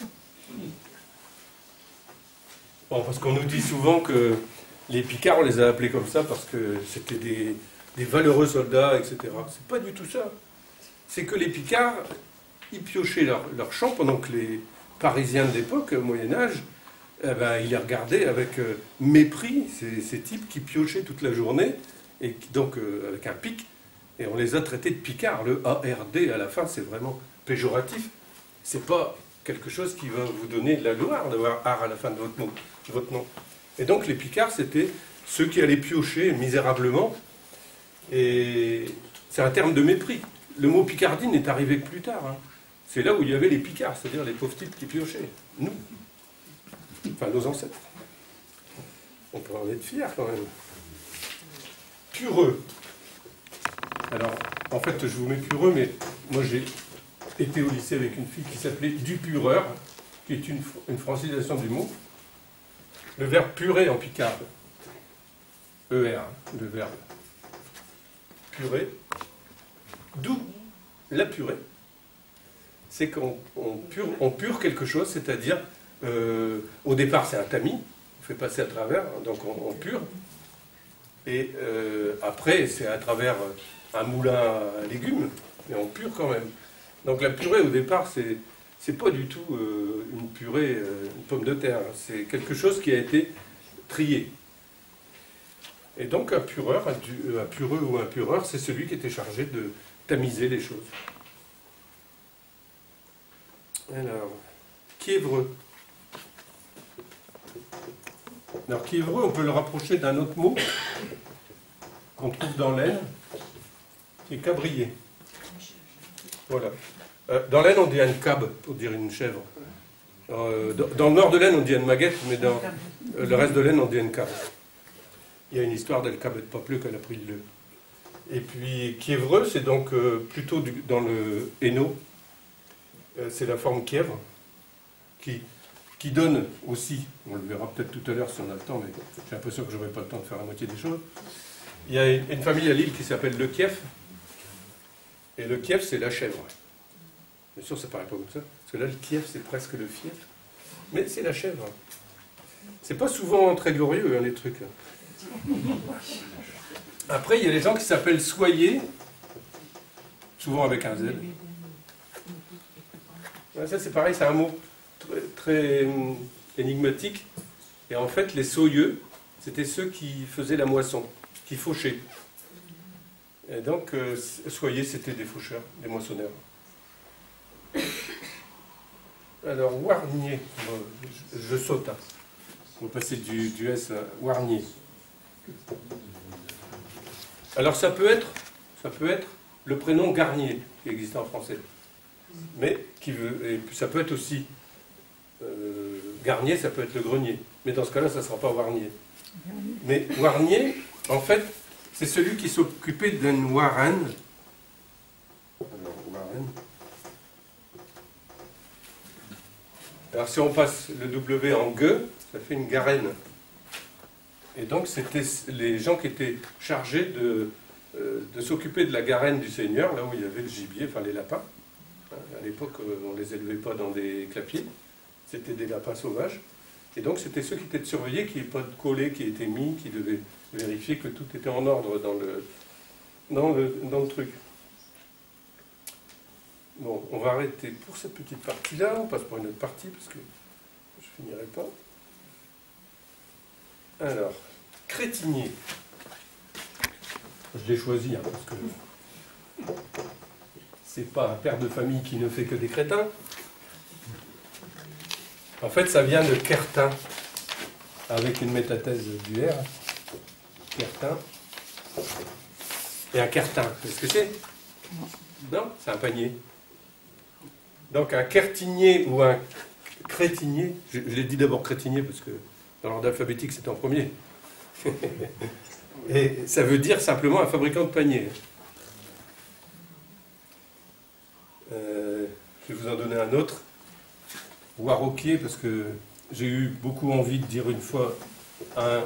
Bon, parce qu'on nous dit souvent que les picards, on les a appelés comme ça parce que c'était des valeureux soldats, etc. C'est pas du tout ça. C'est que les picards, ils piochaient leur champ pendant que les Parisiens de l'époque, au Moyen-Âge, eh ben, ils les regardaient avec mépris, ces types qui piochaient toute la journée, et donc avec un pic, et on les a traités de picards. Le ARD à la fin, c'est vraiment péjoratif. C'est pas quelque chose qui va vous donner de la gloire d'avoir art à la fin de votre nom. Et donc les picards, c'était ceux qui allaient piocher misérablement, et c'est un terme de mépris. Le mot picardie n'est arrivé que plus tard. Hein. C'est là où il y avait les picards, c'est-à-dire les pauvres types qui piochaient. Nous. Enfin, nos ancêtres. On peut en être fiers quand même. Pureux. Alors, en fait, je vous mets pureux, mais moi j'ai été au lycée avec une fille qui s'appelait Dupureur, qui est une francisation du mot. Le verbe purer en picard. ER, le verbe. Purer. D'où la purée. C'est qu'on pure quelque chose, c'est-à-dire, au départ c'est un tamis, on fait passer à travers, donc on pure, et après c'est à travers un moulin à légumes, mais on pure quand même. Donc la purée au départ c'est pas du tout une purée, une pomme de terre, c'est quelque chose qui a été trié. Et donc un pureur, un pureux ou un pureur, c'est celui qui était chargé de tamiser les choses. Alors, quiévreux. Alors, quiévreux, on peut le rapprocher d'un autre mot qu'on trouve dans l'Aisne, qui est cabrier. Voilà. Dans l'Aisne, on dit une cabe, pour dire une chèvre. Dans le nord de l'Aisne, on dit une maguette, mais dans le reste de l'Aisne, on dit une cabe. Il y a une histoire d'elle cabette pas plus qu'elle a pris le. Et puis, quiévreux, c'est donc plutôt dans le Hainaut. C'est la forme Kièvre, qui donne aussi, on le verra peut-être tout à l'heure si on a le temps, mais j'ai l'impression que je n'aurai pas le temps de faire la moitié des choses. Il y a une famille à Lille qui s'appelle Le Kief, et Le Kief c'est la chèvre. Bien sûr, ça ne paraît pas comme ça, parce que là, le Kief c'est presque le fief, mais c'est la chèvre. C'est pas souvent très glorieux, hein, les trucs. Après, il y a les gens qui s'appellent Soyer, souvent avec un Z. Ça c'est pareil, c'est un mot très énigmatique. Et en fait, les soyeux, c'était ceux qui faisaient la moisson, qui fauchaient. Et donc, soyeux, c'était des faucheurs, des moissonneurs. Alors, warnier, je saute. On va passer du S à warnier. Alors, ça peut être le prénom Garnier, qui existe en français. Mais et ça peut être aussi Garnier, ça peut être le grenier. Mais dans ce cas-là, ça ne sera pas Warnier. Mais Warnier, en fait, c'est celui qui s'occupait d'une warenne. Alors, warenne. Alors, si on passe le W en gueux, ça fait une garenne. Et donc, c'était les gens qui étaient chargés de s'occuper de la garenne du seigneur, là où il y avait le gibier, enfin les lapins. À l'époque, on ne les élevait pas dans des clapiers, c'était des lapins sauvages. Et donc, c'était ceux qui étaient surveillés, qu'il n'y ait pas de collet qui était mis, qui devaient vérifier que tout était en ordre dans le truc. Bon, on va arrêter pour cette petite partie-là, on passe pour une autre partie, parce que je ne finirai pas. Alors, crétinier. Je l'ai choisi, hein, parce que c'est pas un père de famille qui ne fait que des crétins. En fait, ça vient de Quertin, avec une métathèse du R. Quertin. Et un quertin, vous savez ce que c'est? Non, c'est un panier. Donc un quertinier ou un crétinier, je l'ai dit d'abord crétinier parce que dans l'ordre alphabétique c'est en premier. Et ça veut dire simplement un fabricant de paniers. Je vais vous en donner un autre. Warroquier, parce que j'ai eu beaucoup envie de dire une fois à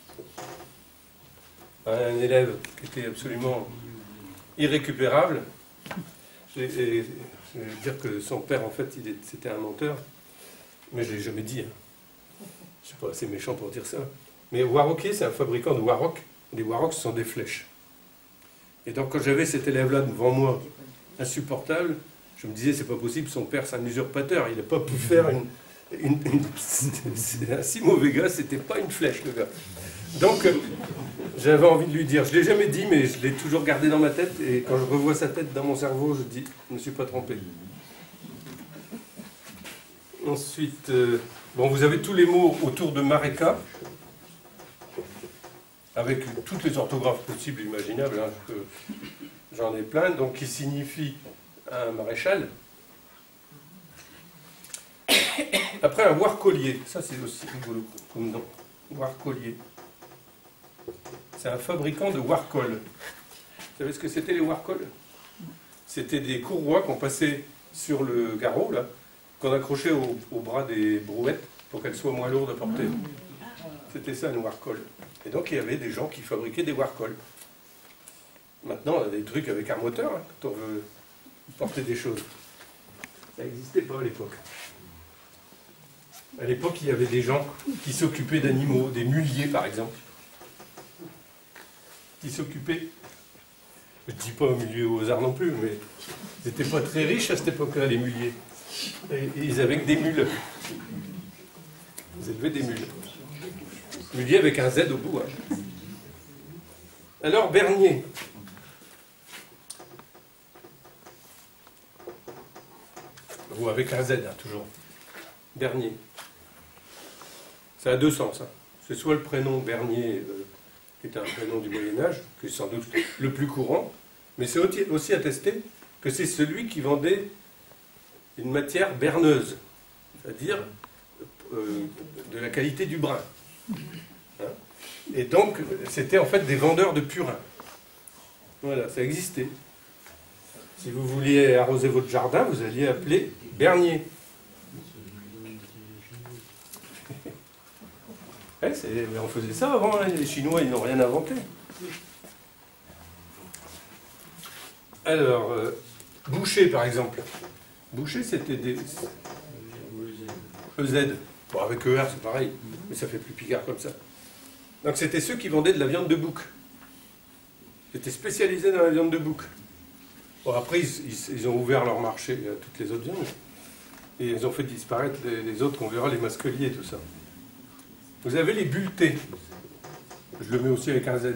un élève qui était absolument irrécupérable. Je vais dire que son père, en fait, c'était un menteur, mais je ne l'ai jamais dit. Je ne suis pas assez méchant pour dire ça. Mais Warroquier, c'est un fabricant de Warrock. Les Warrocks sont des flèches. Et donc, quand j'avais cet élève-là devant moi, insupportable, je me disais, c'est pas possible, son père, c'est un usurpateur. Il n'a pas pu faire un si mauvais gars, c'était pas une flèche, le gars. Donc, j'avais envie de lui dire, je ne l'ai jamais dit, mais je l'ai toujours gardé dans ma tête, et quand je revois sa tête dans mon cerveau, je dis, je ne me suis pas trompé. Ensuite, bon, vous avez tous les mots autour de Maréca, avec toutes les orthographes possibles et imaginables, hein, j'en ai plein, donc qui signifie un maréchal. Après, un warcolier, ça c'est aussi rigolo comme nom, warcolier. C'est un fabricant de warcols. Vous savez ce que c'était les warcols? C'était des courroies qu'on passait sur le garrot, là, qu'on accrochait au bras des brouettes pour qu'elles soient moins lourdes à porter. C'était ça, une warcol. Et donc, il y avait des gens qui fabriquaient des warcols. Maintenant, on a des trucs avec un moteur, hein, quand on veut porter des choses. Ça n'existait pas à l'époque. À l'époque, il y avait des gens qui s'occupaient d'animaux, des muliers, par exemple. Qui s'occupaient, je ne dis pas muliers aux arts non plus, mais ils n'étaient pas très riches à cette époque-là, les muliers. Et ils avaient que des mules. Ils élevaient des mules. Mulier avec un Z au bout. Hein. Alors, Bernier. Ou avec un Z, hein, toujours. Bernier. Ça a deux sens. Hein. C'est soit le prénom Bernier, qui est un prénom du Moyen-Âge, qui est sans doute le plus courant, mais c'est aussi attesté que c'est celui qui vendait une matière berneuse, c'est-à-dire de la qualité du brin. Hein? Et donc, c'était en fait des vendeurs de purin. Voilà, ça existait. Si vous vouliez arroser votre jardin, vous alliez appeler Bernier. Ouais, mais on faisait ça avant, hein. Les Chinois, ils n'ont rien inventé. Alors, Boucher, par exemple. Boucher, c'était des... EZ. Bon, avec ER, c'est pareil, mais ça fait plus picard comme ça. Donc, c'était ceux qui vendaient de la viande de bouc. Ils étaient spécialisés dans la viande de bouc. Bon, après, ils ont ouvert leur marché à toutes les autres viandes. Et ils ont fait disparaître les autres, on verra, les masqueliers et tout ça. Vous avez les bulletés. Je le mets aussi avec un Z.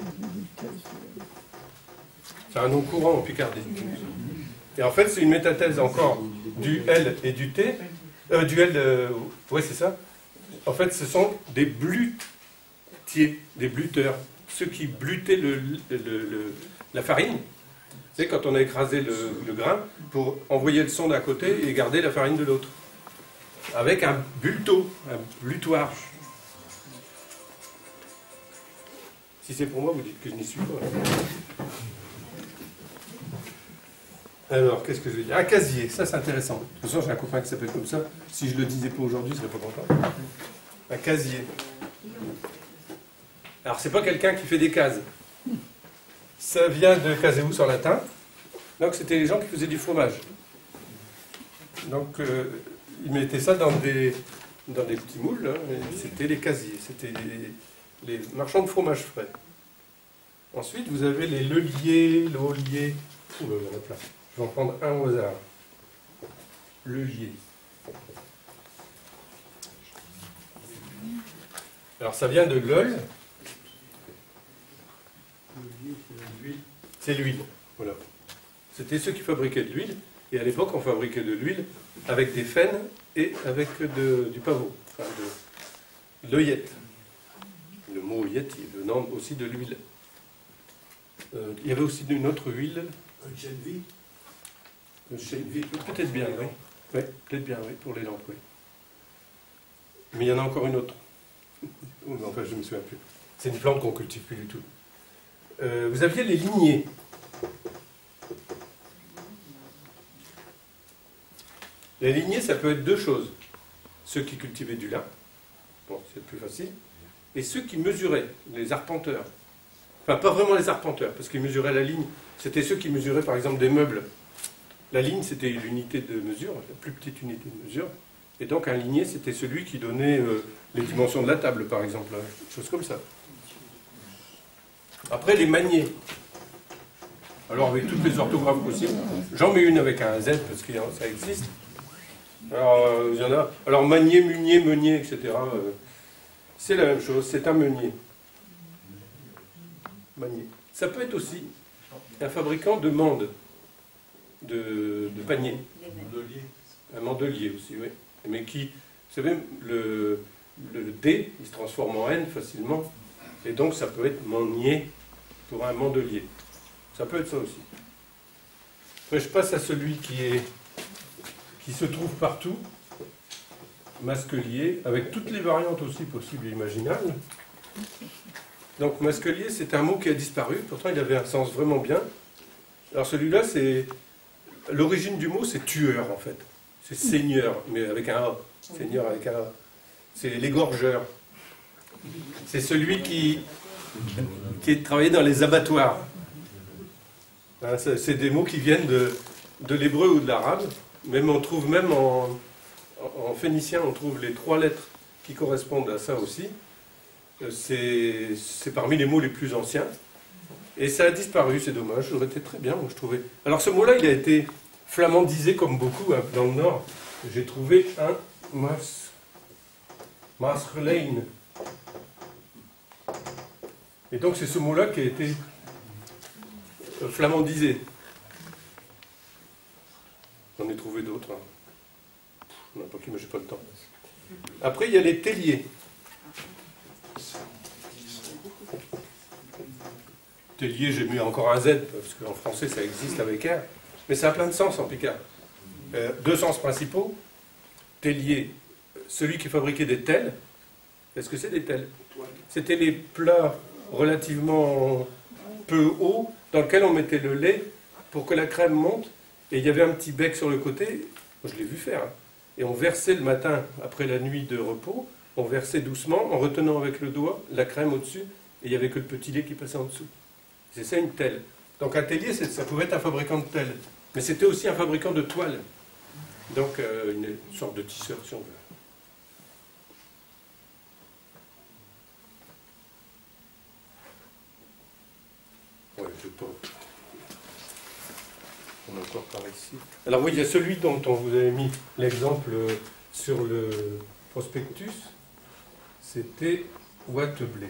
C'est un nom courant en Picardie. Et en fait, c'est une métathèse encore du L et du T. Du L, ouais, c'est ça. En fait, ce sont des blutiers, des bluteurs. Ceux qui blutaient la farine. Vous savez, quand on a écrasé le grain, pour envoyer le son d'un côté et garder la farine de l'autre. Avec un bulletot, un blutoir. Si c'est pour moi, vous dites que je n'y suis pas. Alors, qu'est-ce que je veux dire? Un casier, ça c'est intéressant. De toute façon, j'ai un copain qui s'appelle comme ça. Si je ne le disais pas aujourd'hui, je ne serais pas content. Un casier. Alors, c'est pas quelqu'un qui fait des cases. Ça vient de caseus en latin. Donc, c'était les gens qui faisaient du fromage. Donc, ils mettaient ça dans des petits moules. Hein, c'était les casiers. C'était les marchands de fromage frais. Ensuite, vous avez les leliers, l'olier. Ouh, il y en a plein. Je vais en prendre un au hasard. Lelier. Alors, ça vient de l'eul. C'est l'huile. Voilà. C'était ceux qui fabriquaient de l'huile. Et à l'époque, on fabriquait de l'huile avec des faines et avec du pavot. Enfin, de l'œillette. Le mot œillette, il venant aussi de l'huile. Il y avait aussi une autre huile. Un chèvre. Peut-être bien, oui. Oui, peut-être bien, oui, pour les lampes, oui. Mais il y en a encore une autre. Enfin, je ne me souviens plus. C'est une plante qu'on ne cultive plus du tout. Vous aviez les lignées. Les lignées, ça peut être deux choses. Ceux qui cultivaient du lin, bon, c'est plus facile, et ceux qui mesuraient, les arpenteurs. Enfin, pas vraiment les arpenteurs, parce qu'ils mesuraient la ligne. C'était ceux qui mesuraient, par exemple, des meubles. La ligne, c'était l'unité de mesure, la plus petite unité de mesure. Et donc, un ligné, c'était celui qui donnait les dimensions de la table, par exemple. Quelque chose comme ça. Après, les maniers. Alors, avec toutes les orthographes possibles. J'en mets une avec un Z, parce que ça existe. Alors, il y en a. Alors, manier, munier, meunier, etc. C'est la même chose, c'est un meunier. Manier. Ça peut être aussi un fabricant de mandes, de paniers. Un mandelier aussi, oui. Mais qui, vous savez, le D, il se transforme en N facilement. Et donc, ça peut être manier pour un mandelier. Ça peut être ça aussi. Après, je passe à celui qui se trouve partout, masquelier, avec toutes les variantes aussi possibles et imaginables. Donc masquelier, c'est un mot qui a disparu, pourtant il avait un sens vraiment bien. Alors celui-là, c'est l'origine du mot, c'est tueur en fait. C'est seigneur, mais avec un A. Seigneur avec un A. C'est l'égorgeur. C'est celui qui travaillait dans les abattoirs. Hein, c'est des mots qui viennent de l'hébreu ou de l'arabe. Même on trouve même en phénicien, on trouve les 3 lettres qui correspondent à ça aussi. C'est parmi les mots les plus anciens. Et ça a disparu, c'est dommage, ça aurait été très bien, moi, je trouvais. Alors ce mot-là, il a été flamandisé comme beaucoup hein, dans le Nord. J'ai trouvé un Masrelein. Et donc c'est ce mot-là qui a été flamandisé. J'en ai trouvé d'autres. Hein. N'importe qui, mais j'ai pas le temps. Après, il y a les telliers. Tellier, j'ai mis encore un Z, parce qu'en français, ça existe avec R. Mais ça a plein de sens en picard. 2 sens principaux. Tellier, celui qui fabriquait des tels. Qu'est-ce que c'est des tels? C'était les plats relativement peu hauts dans lesquels on mettait le lait pour que la crème monte. Et il y avait un petit bec sur le côté, moi, je l'ai vu faire, hein. Et on versait le matin, après la nuit de repos, on versait doucement, en retenant avec le doigt, la crème au-dessus, et il n'y avait que le petit lait qui passait en dessous. C'est ça une telle. Donc un tellier, ça pouvait être un fabricant de telle, mais c'était aussi un fabricant de toile. Donc une sorte de tisseur, si on veut. Ouais, je peux pas. On a encore par ici. Alors oui, il y a celui dont on vous avait mis l'exemple sur le prospectus. C'était Whatblé.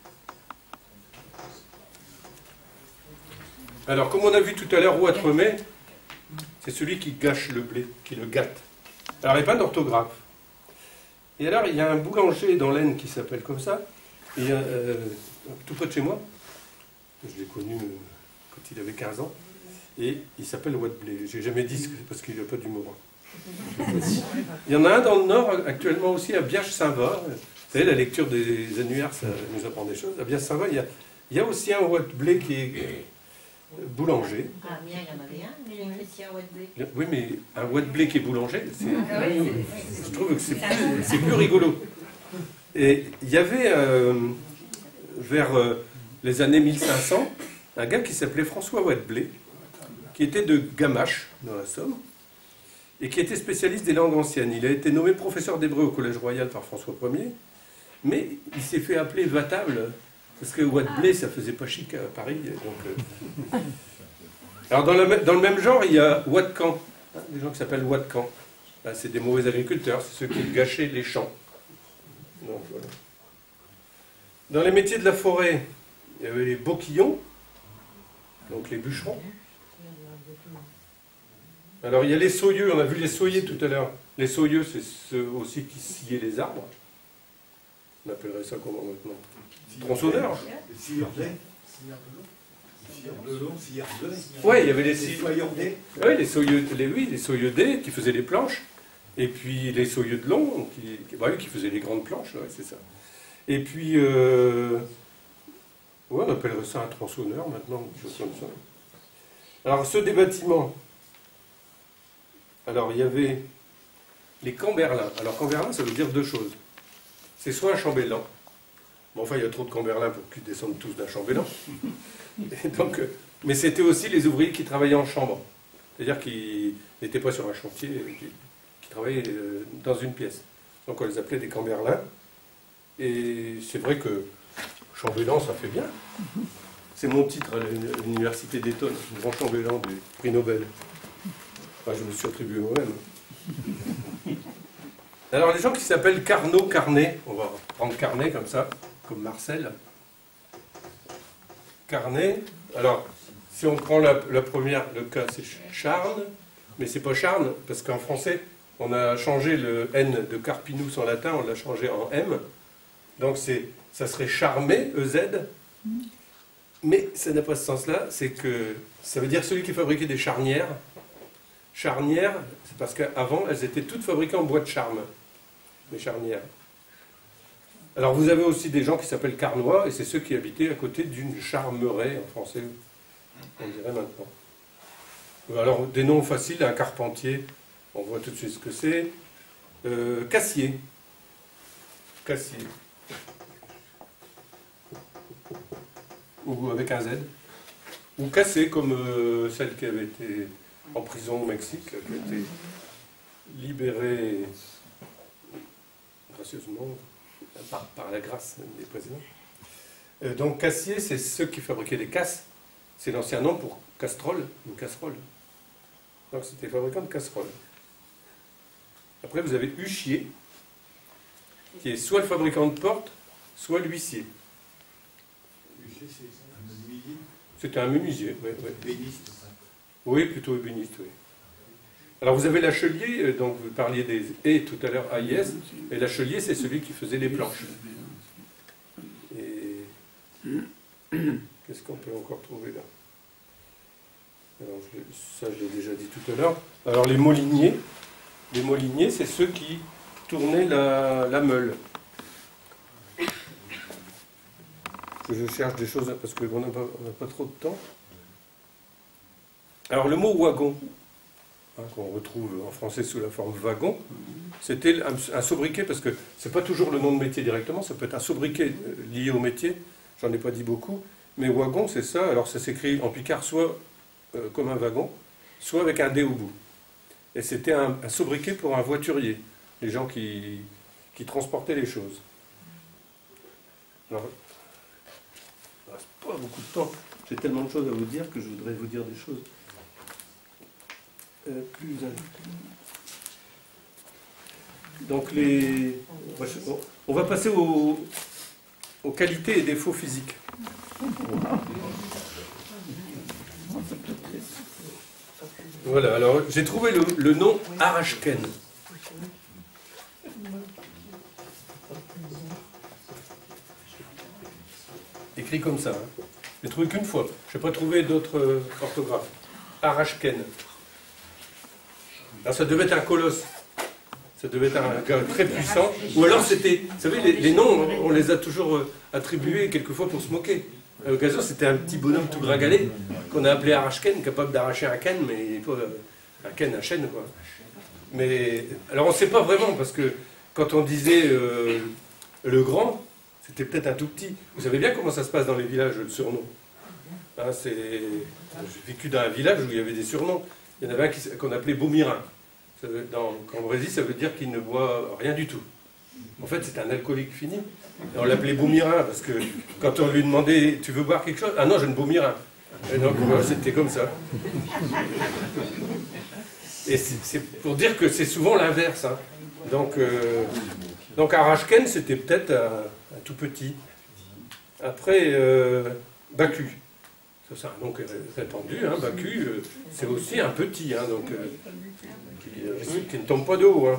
Alors, comme on a vu tout à l'heure, Ouattremé, c'est celui qui gâche le blé, qui le gâte. Alors, il n'y a pas d'orthographe. Et alors, il y a un boulanger dans l'Aisne qui s'appelle comme ça, et, tout près de chez moi. Je l'ai connu quand il avait 15 ans. Et il s'appelle Whatblé. J'ai jamais dit parce qu'il n'a pas d'humour. Il y en a un dans le Nord actuellement aussi, à Biache-Saint-Va. Vous savez, la lecture des annuaires, ça nous apprend des choses. À Biache-Saint-Va, il y a aussi un Whatblé qui est boulanger. Ah, bien, il y en avait un, mais Christian Whatblé. Oui, mais un Whatblé qui est boulanger, je trouve que c'est plus rigolo. Et il y avait, vers les années 1500, un gars qui s'appelait François Whatblé, qui était de Gamache, dans la Somme, et qui était spécialiste des langues anciennes. Il a été nommé professeur d'hébreu au Collège Royal par François Ier, mais il s'est fait appeler Vatable, parce que Whatblé, ça faisait pas chic à Paris. Donc, Alors dans le même genre, il y a Watcan, des gens qui s'appellent Watcan. C'est des mauvais agriculteurs, c'est ceux qui gâchaient les champs. Donc, voilà. Dans les métiers de la forêt, il y avait les boquillons, donc les bûcherons. Alors il y a les sauyeux, on a vu les sauyers tout à l'heure. Les sauyeux, c'est ceux aussi qui sciaient les arbres. On appellerait ça comment maintenant? Tronçonneurs. Oui, il y avait les sauyeux qui faisaient les planches. Et puis les sauyeux de long, qui faisaient les grandes planches, ouais, c'est ça. Et puis Ouais, on appellerait ça un tronçonneur maintenant, quelque chose comme ça. Alors, ceux des bâtiments. Alors, il y avait les camberlins. Alors, camberlin, ça veut dire deux choses. C'est soit un chambellan. Bon, enfin, il y a trop de camberlins pour qu'ils descendent tous d'un chambellan. Et donc, mais c'était aussi les ouvriers qui travaillaient en chambre. C'est-à-dire qu'ils n'étaient pas sur un chantier, qui travaillaient dans une pièce. Donc, on les appelait des camberlins. Et c'est vrai que chambellan, ça fait bien. C'est mon titre à l'université d'Eton, grand chambellan du prix Nobel. Enfin, je me suis attribué moi-même. Alors, les gens qui s'appellent Carnot, Carnet, on va prendre Carnet comme ça, comme Marcel. Carnet, alors, si on prend la première, le cas, c'est Charne, mais c'est pas Charne, parce qu'en français, on a changé le N de Carpinus en latin, on l'a changé en M. Donc, ça serait charmé, EZ. Mais ça n'a pas ce sens-là, c'est que ça veut dire celui qui fabriquait des charnières. Charnières, c'est parce qu'avant, elles étaient toutes fabriquées en bois de charme, les charnières. Alors vous avez aussi des gens qui s'appellent Carnois, et c'est ceux qui habitaient à côté d'une charmeraie, en français, on dirait maintenant. Alors des noms faciles, un carpentier, on voit tout de suite ce que c'est. Cassier. Cassier. Ou avec un Z. Ou Cassé, comme celle qui avait été en prison au Mexique, qui a été libérée gracieusement par la grâce des présidents. Donc Cassier, c'est ceux qui fabriquaient des casses. C'est l'ancien nom pour castrole, une casserole. Donc c'était fabricant de casseroles. Après vous avez Huchier, qui est soit le fabricant de portes, soit l'huissier. C'était un menuisier, oui. Ébéniste. Oui, plutôt ébéniste, oui. Alors vous avez l'achelier, donc vous parliez des et tout à l'heure AIS, et l'achelier c'est celui qui faisait les planches. Et qu'est-ce qu'on peut encore trouver là? Alors ça je l'ai déjà dit tout à l'heure. Alors les moliniers c'est ceux qui tournaient la meule. Je cherche des choses parce qu'on n'a pas trop de temps. Alors le mot wagon, qu'on retrouve en français sous la forme wagon, c'était un sobriquet, parce que c'est pas toujours le nom de métier directement, ça peut être un sobriquet lié au métier, j'en ai pas dit beaucoup, mais wagon c'est ça, alors ça s'écrit en picard soit comme un wagon, soit avec un D au bout. Et c'était un sobriquet pour un voiturier, les gens qui transportaient les choses. Alors, il ne reste pas beaucoup de temps, j'ai tellement de choses à vous dire que je voudrais vous dire des choses plus... Donc on va passer aux qualités et défauts physiques. Voilà, alors j'ai trouvé le nom Arashken. Écrit comme ça. Hein. Je l'ai trouvé qu'une fois. Je n'ai pas trouvé d'autres orthographes. Arashken. Alors ça devait être un colosse. Ça devait être un gars très puissant. Ou alors c'était... Vous savez, les noms, on les a toujours attribués quelquefois pour se moquer. À l'occasion, c'était un petit bonhomme tout gringalé qu'on a appelé Arashken, capable d'arracher un ken, mais pas un ken, un chêne, quoi. Mais... Alors on ne sait pas vraiment, parce que quand on disait le grand, c'était peut-être un tout petit. Vous savez bien comment ça se passe dans les villages, le surnom. Hein, j'ai vécu dans un village où il y avait des surnoms. Il y en avait un qu'on appelait Beaumirin. En Brésil, ça veut dire qu'il ne boit rien du tout. En fait, c'est un alcoolique fini. Et on l'appelait Beaumirin parce que quand on lui demandait « Tu veux boire quelque chose ?» « Ah non, je ne bois rien. » Et donc, c'était comme ça. Et c'est pour dire que c'est souvent l'inverse. Hein. Donc Arashken, c'était peut-être un tout petit. Après, Baku. Ça, c'est un nom répandu. Hein. Baku, c'est aussi un petit. Hein, donc, qui ne tombe pas de haut. Hein.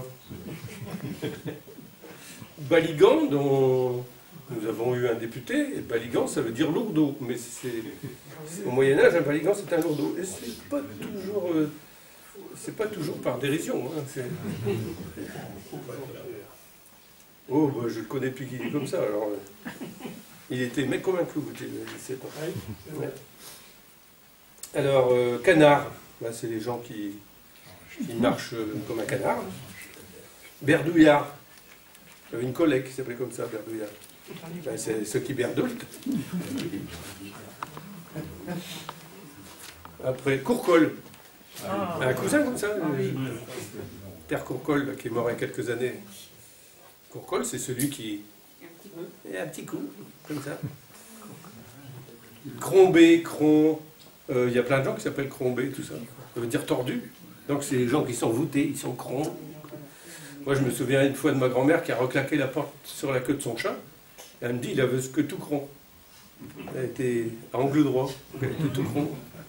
Baligan, dont nous avons eu un député, et Baligan, ça veut dire lourdeau. Mais au Moyen-Âge, un Baligan, c'est un lourdeau. Et c'est pas toujours par dérision. Hein. Oh, bah, je le connais depuis qu'il est comme ça. Alors, Il était mec comme un clou, il avait 17 ans. Ouais. Alors, canard, là c'est les gens qui marchent comme un canard. Berdouillard, j'avais une collègue qui s'appelait comme ça, Berdouillard. Ben, c'est ceux qui berdoultent. Après, Courcol, un cousin comme ça, Père Courcol, là, qui est mort il y a quelques années. Courcol, c'est celui qui... Et un petit coup, comme ça. Crombé, cron, il y a plein de gens qui s'appellent crombé, tout ça. Ça veut dire tordu. Donc c'est les gens qui sont voûtés, ils sont crons. Moi je me souviens une fois de ma grand-mère qui a reclaqué la porte sur la queue de son chat. Elle me dit, il avait ce que tout cron. Elle était à angle droit, elle était tout cron.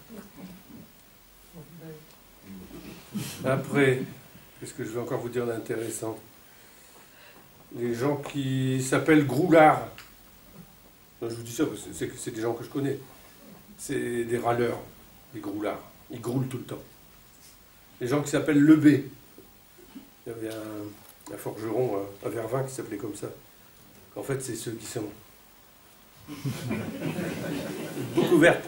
Après, qu'est-ce que je vais encore vous dire d'intéressant? Les gens qui s'appellent groulards. Je vous dis ça parce que c'est des gens que je connais. C'est des râleurs, des groulards. Ils groulent tout le temps. Les gens qui s'appellent Lebé. Il y avait un forgeron à Vervins qui s'appelait comme ça. En fait, c'est ceux qui sont beaucoup vertes.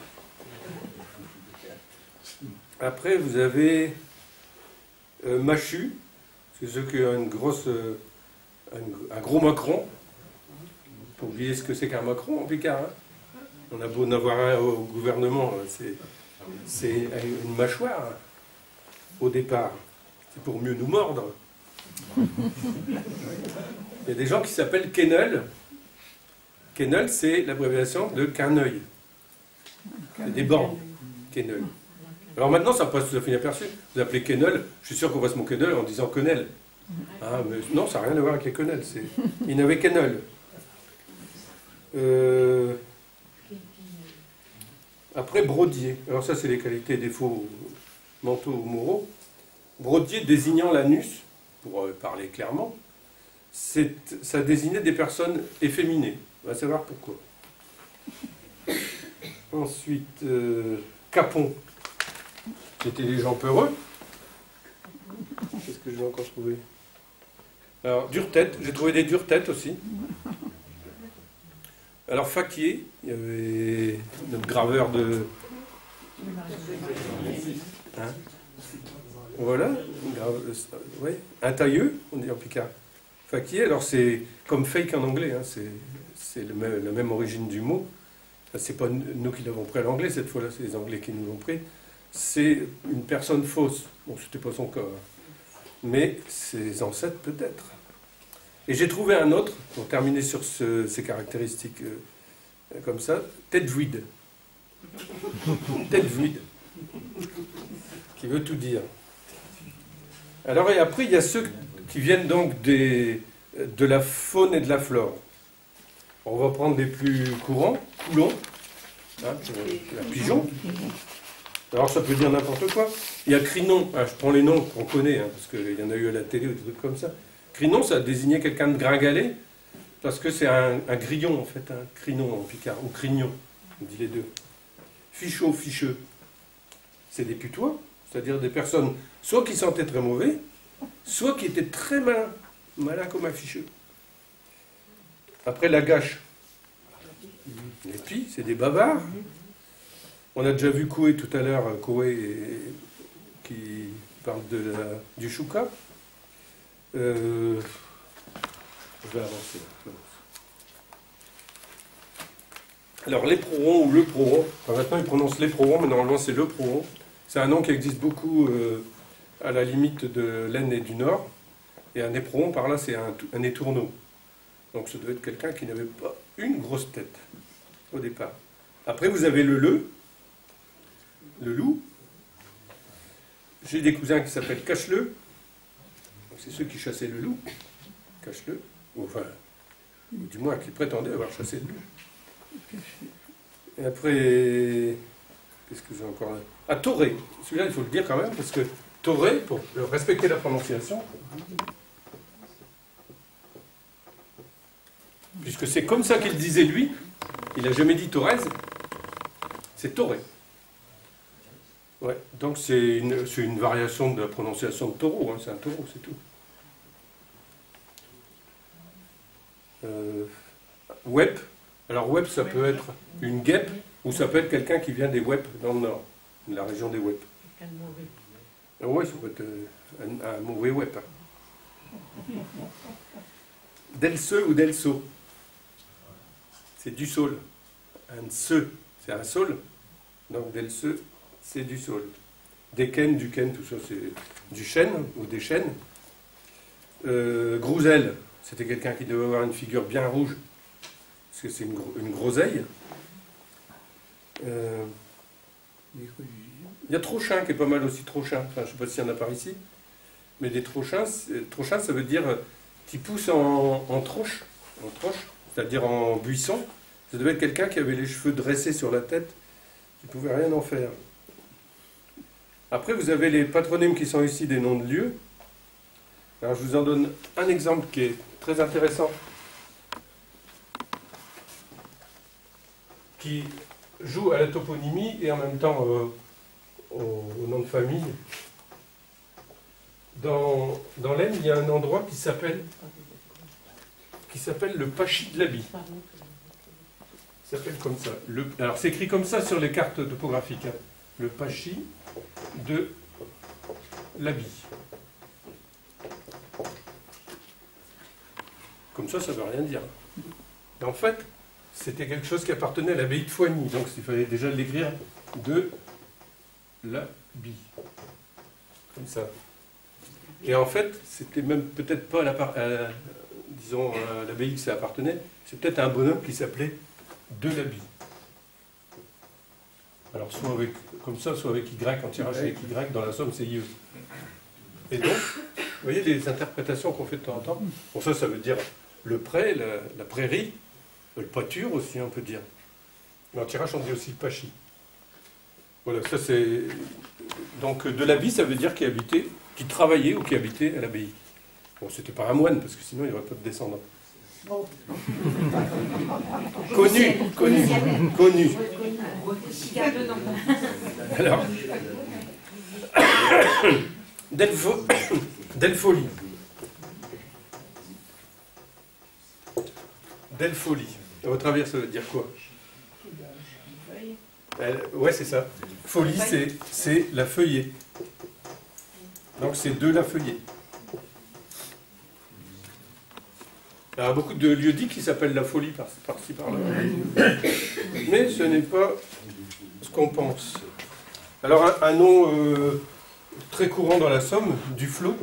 Après, vous avez Machu. C'est ceux qui ont un gros macron. Faut oublier ce que c'est qu'un macron en Picard. Hein. On a beau en avoir un au gouvernement, c'est une mâchoire au départ. C'est pour mieux nous mordre. Il y a des gens qui s'appellent Quenelle. Quenelle, c'est l'abréviation de qu'un œil. C'est des bandes, Quenelle. Alors maintenant, ça passe tout à fait inaperçu. Vous appelez Quenelle, je suis sûr qu'on va se moquer d'elle en disant quenelle. Ah, mais non, ça n'a rien à voir avec les quenelles. Il n'avait Quenelle. Après, brodier. Alors ça, c'est les qualités et défauts mentaux ou moraux. Brodier désignant l'anus, pour parler clairement, ça désignait des personnes efféminées. On va savoir pourquoi. Ensuite, capon. C'était des gens peureux. Qu'est-ce que je vais encore trouver? Alors, dure-tête. J'ai trouvé des dure-têtes aussi. Alors, faquier, il y avait notre graveur de... Hein? Voilà, ouais. Un tailleux, on dit en picard. Faquier, alors c'est comme fake en anglais, hein. C'est la même origine du mot. Enfin, c'est pas nous qui l'avons pris à l'anglais cette fois-là, c'est les Anglais qui nous l'ont pris. C'est une personne fausse. Bon, c'était pas son cas, hein. Mais ses ancêtres peut-être. Et j'ai trouvé un autre, pour terminer sur ces caractéristiques comme ça, tête vide. Tête vide. Qui veut tout dire. Alors, et après, il y a ceux qui viennent donc de la faune et de la flore. On va prendre les plus courants, coulon, hein, la pigeon. Alors, ça peut dire n'importe quoi. Il y a crinon, je prends les noms qu'on connaît, hein, parce qu'il y en a eu à la télé ou des trucs comme ça. Crinon, ça désignait quelqu'un de gringalet, parce que c'est un grillon, en fait, un crinon en picard, ou crignon, on dit les deux. Fichot, ficheux, c'est des putois, c'est-à-dire des personnes, soit qui sentaient très mauvais, soit qui étaient très malins comme un ficheux. Après, la gâche. Les pies, c'est des bavards. On a déjà vu Coué tout à l'heure, Coué qui parle du chouka. Je vais avancer. Alors, l'éperon ou le proron. Enfin, maintenant, ils prononcent l'éperon, mais normalement, c'est le proron. C'est un nom qui existe beaucoup à la limite de l'Aisne et du Nord. Et un éperon, par là, c'est un étourneau. Donc, ça doit être quelqu'un qui n'avait pas une grosse tête au départ. Après, vous avez le loup. J'ai des cousins qui s'appellent Cache-le. C'est ceux qui chassaient le loup. Cache-le. Enfin, du moins, qui prétendaient avoir chassé le loup. Et après, qu'est-ce que j'ai encore là? Ah, Toré. Celui-là, il faut le dire quand même, parce que Toré, pour respecter la prononciation, puisque c'est comme ça qu'il disait lui, il n'a jamais dit Torres, c'est Toré. Ouais, donc c'est une variation de la prononciation de taureau, hein, c'est un taureau, c'est tout. Web, Alors web, ça peut être une guêpe, ou ça peut être quelqu'un qui vient des Wep dans le nord, de la région des Wep. Oui, ça peut être un mauvais Wep. Delse ou Delso, c'est du sol. Un se, c'est un sol. Donc Delse, c'est du sol. Deken, du ken, tout ça, c'est du chêne ou des chênes. Grouzel, c'était quelqu'un qui devait avoir une figure bien rouge, parce que c'est une groseille. Il y a Trochin qui est pas mal aussi, Trochin. Enfin, je ne sais pas s'il y en a par ici, mais des Trochins, Trochin, ça veut dire qui pousse en troche, c'est-à-dire en buisson. Ça devait être quelqu'un qui avait les cheveux dressés sur la tête, qui ne pouvait rien en faire. Après, vous avez les patronymes qui sont ici des noms de lieux. Alors, je vous en donne un exemple qui est très intéressant, qui joue à la toponymie et en même temps au nom de famille. Dans l'Aisne, il y a un endroit qui s'appelle le Pachy de l'Abbey. Ça s'appelle comme ça. Alors, c'est écrit comme ça sur les cartes topographiques. Hein. Le Pachy de l'Abbey. Comme ça ne veut rien dire. Et en fait, c'était quelque chose qui appartenait à l'abbaye de Foigny. Donc, il fallait déjà l'écrire de l'Abbey. Comme ça. Et en fait, c'était même peut-être pas disons, à l'abbaye que ça appartenait, c'est peut-être un bonhomme qui s'appelait de l'Abbey. Alors, soit avec, comme ça, soit avec Y, en tirage avec Y, dans la somme, c'est IE. Et donc, vous voyez les interprétations qu'on fait de temps en temps. Bon, ça veut dire le pré, la prairie, le pâture aussi, on peut dire. Mais en tirage, on dit aussi Pachy. Voilà, ça c'est... Donc, de l'Abbey, ça veut dire qui habitait, qui travaillait ou qui habitait à l'abbaye. Bon, c'était pas un moine, parce que sinon, il n'y aurait pas de descendants. Bon. Connu. Alors, Delfolie. Delfolie. À votre avis, ça veut dire quoi? Ouais, c'est ça. Folie, c'est la feuillée. Donc, c'est de la feuillée. Il y a beaucoup de lieux-dits qui s'appellent la folie par-ci, par-là. Mais ce n'est pas ce qu'on pense. Alors, un nom très courant dans la Somme, du flot,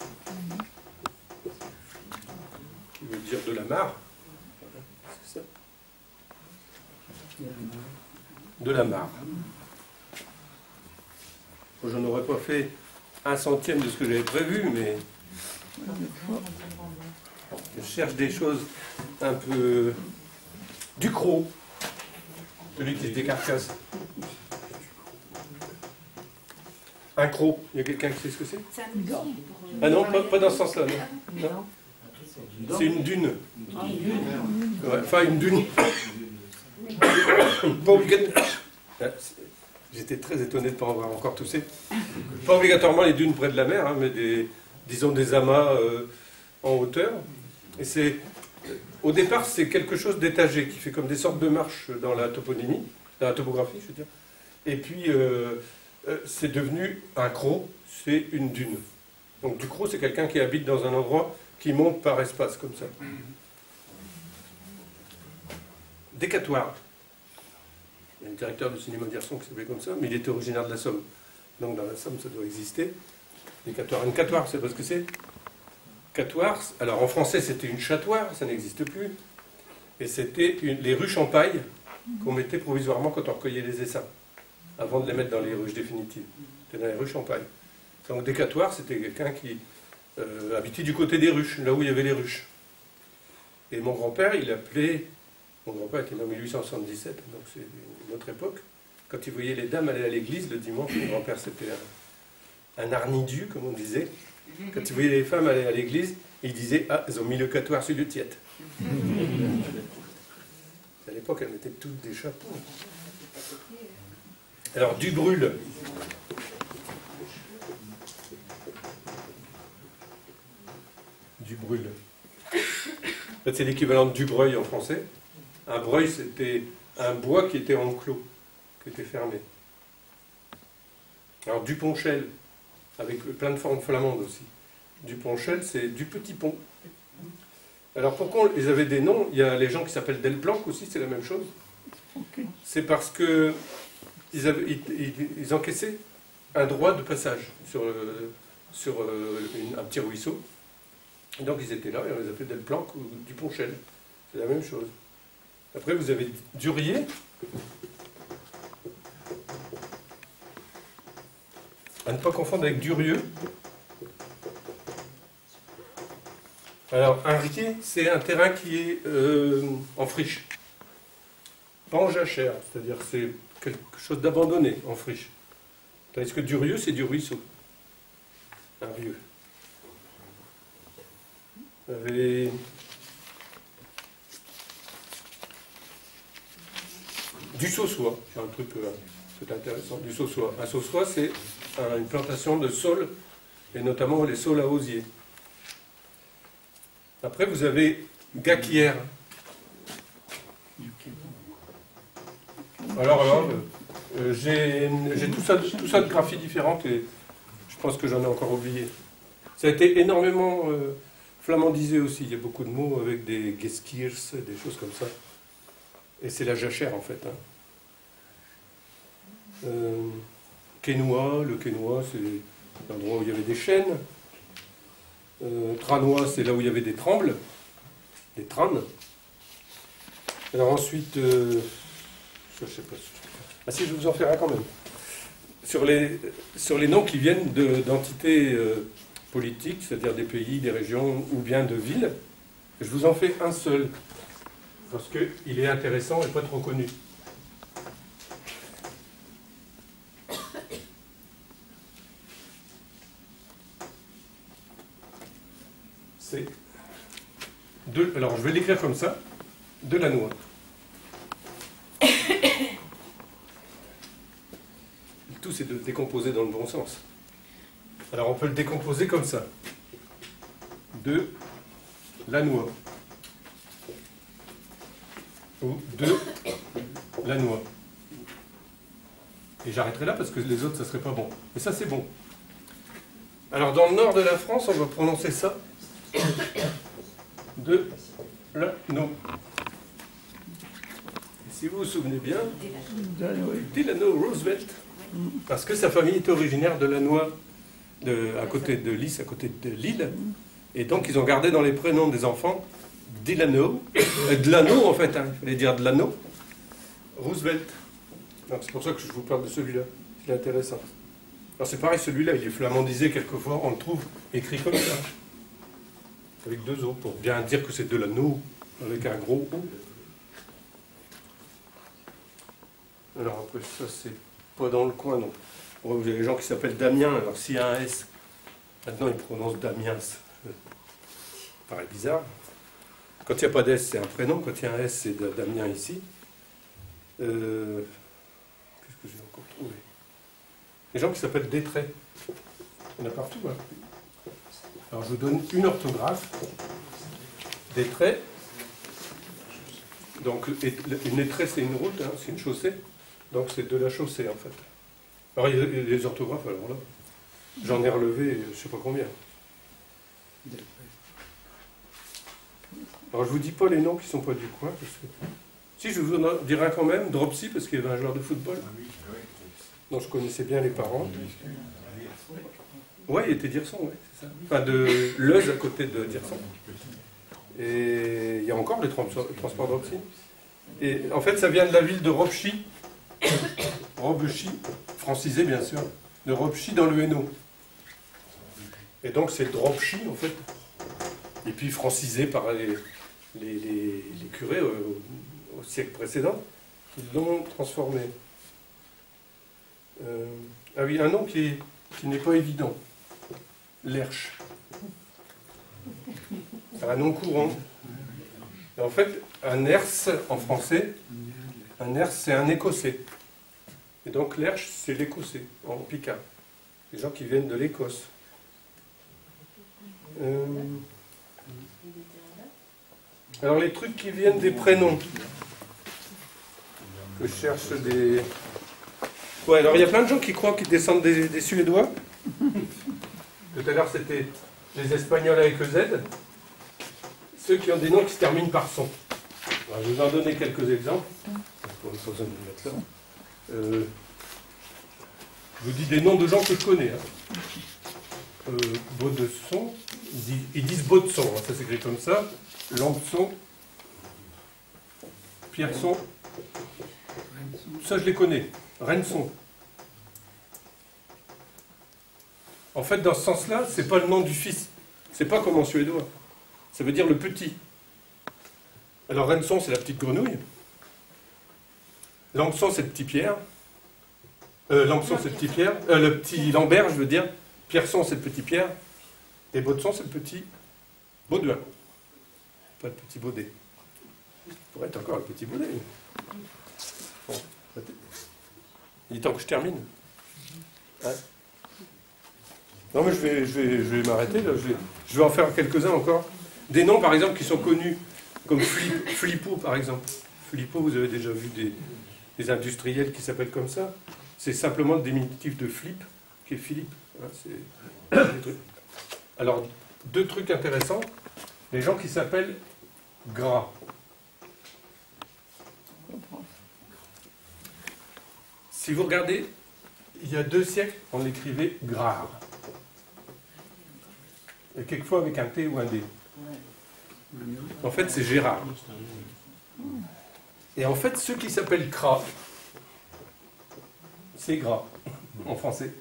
qui veut dire de la mare. C'est ça. De la mare. Je n'aurais pas fait 1/100 de ce que j'avais prévu, mais je cherche des choses un peu... Ducrot, celui qui se décarcasse. Un croc, il y a quelqu'un qui sait ce que c'est? Ah non, pas dans ce sens-là, non. C'est une dune. Ouais, enfin, une dune. Pas obligatoire. J'étais très étonné de ne pas en avoir encore toussé. Pas obligatoirement les dunes près de la mer, hein, mais disons des amas en hauteur. Et c'est, au départ, c'est quelque chose d'étagé, qui fait comme des sortes de marches dans la toponymie, dans la topographie, je veux dire. Et puis, c'est devenu un croc, c'est une dune. Donc du croc, c'est quelqu'un qui habite dans un endroit qui monte par espace, comme ça. Décatoire. Il y a un directeur du cinéma d'Hirson qui s'appelait comme ça, mais il était originaire de la Somme. Donc dans la Somme, ça doit exister. Décatoire. Une catoire, c'est pas ce que c'est? Catoire, alors en français, c'était une chatoire, ça n'existe plus. Et c'était les ruches en paille qu'on mettait provisoirement quand on recueillait les essaims, avant de les mettre dans les ruches définitives. C'était dans les ruches en paille. Donc décatoire, c'était quelqu'un qui habitait du côté des ruches, là où il y avait les ruches. Et mon grand-père, il appelait... Mon grand-père était né en 1877, donc c'est une autre époque. Quand il voyait les dames aller à l'église le dimanche, mon grand-père c'était un arnidu, comme on disait. Quand il voyait les femmes aller à l'église, il disait « Ah, elles ont mis le catoire sur le tiède. » À l'époque, elles mettaient toutes des chapeaux. Alors, du brûle. Du brûle. C'est l'équivalent de Dubreuil en français. Un breuil, c'était un bois qui était enclos, qui était fermé. Alors Duponchel, avec plein de formes flamandes aussi. Duponchel, c'est du petit pont. Alors pourquoi ils avaient des noms? Il y a les gens qui s'appellent Delplanque aussi, c'est la même chose. C'est parce que ils encaissaient un droit de passage sur un petit ruisseau. Et donc ils étaient là, et on les appelait Delplanque ou Duponchel. C'est la même chose. Après vous avez Durier. À ne pas confondre avec Durieux. Alors, un riez, c'est un terrain qui est en friche. Pas en jachère, c'est-à-dire c'est quelque chose d'abandonné en friche. Tandis que Durieux, c'est du ruisseau. Un rieux. Vous avez du saussois, c'est un truc c'est intéressant. Du saussois. Un saussois, c'est une plantation de saules, et notamment les saules à osier. Après, vous avez Gaquière. Alors, j'ai tout ça de graphies différentes et je pense que j'en ai encore oublié. Ça a été énormément flamandisé aussi. Il y a beaucoup de mots avec des geskirs, des choses comme ça. Et c'est la jachère en fait. Quesnoy, le Quesnoy, c'est l'endroit où il y avait des chênes. Tranois, c'est là où il y avait des trembles, des tranes. Alors ensuite, je sais pas. Ah si, je vous en ferai quand même. Sur les noms qui viennent d'entités politiques, c'est-à-dire des pays, des régions ou bien de villes, je vous en fais un seul, parce qu'il est intéressant et pas trop connu. C'est alors je vais l'écrire comme ça, Delannoy. Le tout c'est de le décomposer dans le bon sens. Alors on peut le décomposer comme ça. Delannoy. Ou Delannoy. Et j'arrêterai là parce que les autres ça serait pas bon. Mais ça c'est bon. Alors dans le nord de la France on va prononcer ça. Delano. Si vous vous souvenez bien, Delano Roosevelt, parce que sa famille était originaire de Lannoy, à côté de Lys, à côté de Lille, et donc ils ont gardé dans les prénoms des enfants Delano, Delano en fait, il fallait dire Delano, Roosevelt. C'est pour ça que je vous parle de celui-là, c'est intéressant. Alors c'est pareil, celui-là, il est flamandisé quelquefois, on le trouve écrit comme ça. Avec deux O, pour bien dire que c'est Delano, avec un gros O. Alors après, ça c'est pas dans le coin, non. Bon, vous avez des gens qui s'appellent Damien, alors s'il y a un S, maintenant ils prononcent Damiens. Ça paraît bizarre. Quand il n'y a pas d'S, c'est un prénom, quand il y a un S, c'est Damien ici. Qu'est-ce que j'ai encore trouvé? Les gens qui s'appellent Détrait. Il y en a partout, hein. Alors je vous donne une orthographe, Détrait. Donc une étrait c'est une route, hein, c'est une chaussée. Donc c'est de la chaussée en fait. Alors il y a les orthographes, alors là, j'en ai relevé je ne sais pas combien. Alors je ne vous dis pas les noms qui ne sont pas du coin. Parce que... Si, je vous en dirai quand même, Dropsy, parce qu'il y avait un joueur de football. Donc je connaissais bien les parents. Oui, il était d'Hirson, oui, c'est ça. Enfin, de Leuze à côté de d'Hirson. Et il y a encore les transports Dropsy. Et en fait, ça vient de la ville de Ropchy. Ropchy, francisé bien sûr, de Ropchy dans le Hainaut. Et donc c'est Dropchy en fait. Et puis francisé par les curés au siècle précédent, qui l'ont transformé. Ah oui, un nom qui n'est pas évident. Lerche. C'est un nom courant. Et en fait, un Ers, en français, un Ers, c'est un Écossais. Et donc Lerche, c'est l'Écossais, en picard. Les gens qui viennent de l'Écosse. Alors les trucs qui viennent des prénoms. Je cherche des... Ouais, alors il y a plein de gens qui croient qu'ils descendent des Suédois. Tout à l'heure, c'était les Espagnols avec EZ. Ceux qui ont des noms qui se terminent par son. Alors, je vais vous en donner quelques exemples. Pour une besoin de le mettre là. Je vous dis des noms de gens que je connais. Hein. Baudesson, ils disent Baudesson, hein, ça s'écrit comme ça. Lampson, Pierson, ça je les connais. Renson. En fait, dans ce sens-là, c'est pas le nom du fils. C'est pas comme en suédois. Ça veut dire le petit. Alors Renson, c'est la petite grenouille. Lampson, c'est le petit Pierre. Lampson, c'est le petit Pierre. Le petit Lambert, je veux dire. Pierson, c'est le petit Pierre. Et Baudson, c'est le petit Baudouin. Pas le petit Baudet. Il pourrait être encore le petit Baudet. Bon, il est temps que je termine. Hein? Non, mais je vais m'arrêter. Je vais en faire quelques-uns encore. Des noms, par exemple, qui sont connus, comme Flippo, par exemple. Flippo, vous avez déjà vu des industriels qui s'appellent comme ça. C'est simplement le diminutif de Flip, qui est Philippe. Hein, alors, deux trucs intéressants. Les gens qui s'appellent Gras. Si vous regardez, il y a 2 siècles, on l'écrivait Gras. Et quelquefois avec un T ou un D. En fait, c'est Gérard. Et en fait, ceux qui s'appellent Cras, c'est Gras, en français.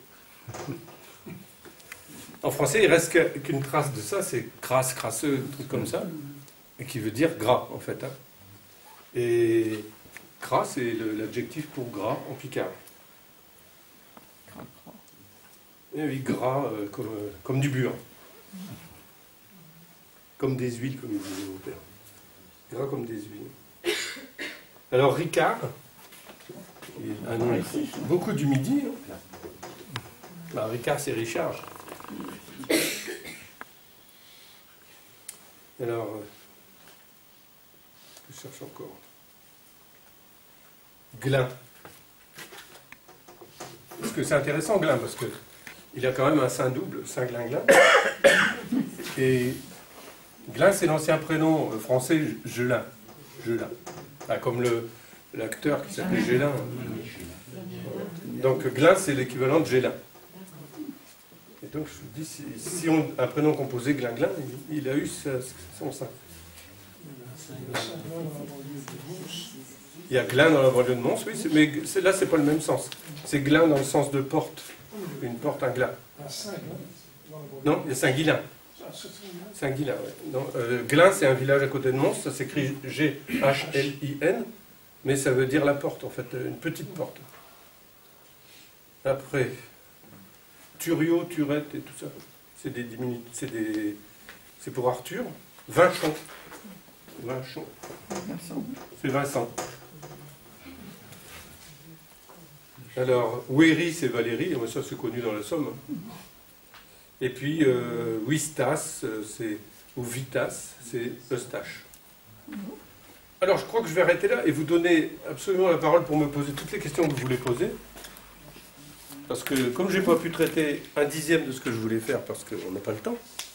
En français, il reste qu'une trace de ça, c'est crasse, crasseux, un truc comme ça, et qui veut dire gras, en fait. Hein. Et gras, c'est l'adjectif pour gras en picard. Et oui, gras comme du beurre. Comme des huiles, comme il disait mon père. Gras comme des huiles. Alors, Ricard, un nom beaucoup du midi. Hein. Bah, Ricard, c'est Richard. Alors, je cherche encore. Glin. Parce que c'est intéressant, Glin, parce qu'il a quand même un saint double, Saint-Glin-Glin. Et Glin, c'est l'ancien prénom français Gelin. Gelin. Ah, comme l'acteur qui s'appelait Gélin. Donc Glin, c'est l'équivalent de Gélin. Et donc je vous dis, si un prénom composé Glin-Glin, il a eu son saint. Il y a Glin dans la banlieue de Mons, oui, mais là, c'est pas le même sens. C'est Glin dans le sens de porte. Une porte, un Glin. Non, il y a Saint-Guilain. Saint-Guilain, oui. Glin, c'est un village à côté de Mons, ça s'écrit G-H-L-I-N, mais ça veut dire la porte, en fait, une petite porte. Après, Thurio, Turette et tout ça, c'est des diminutifs, c'est pour Arthur. Vinchon. Vinchon. C'est Vincent. Alors, Ouéry, c'est Valérie, ça c'est connu dans la Somme. Et puis, Wistas, ou Vitas, c'est Eustache. Alors, je crois que je vais arrêter là et vous donner absolument la parole pour me poser toutes les questions que vous voulez poser. Parce que, comme je n'ai pas pu traiter 1/10 de ce que je voulais faire, parce qu'on n'a pas le temps.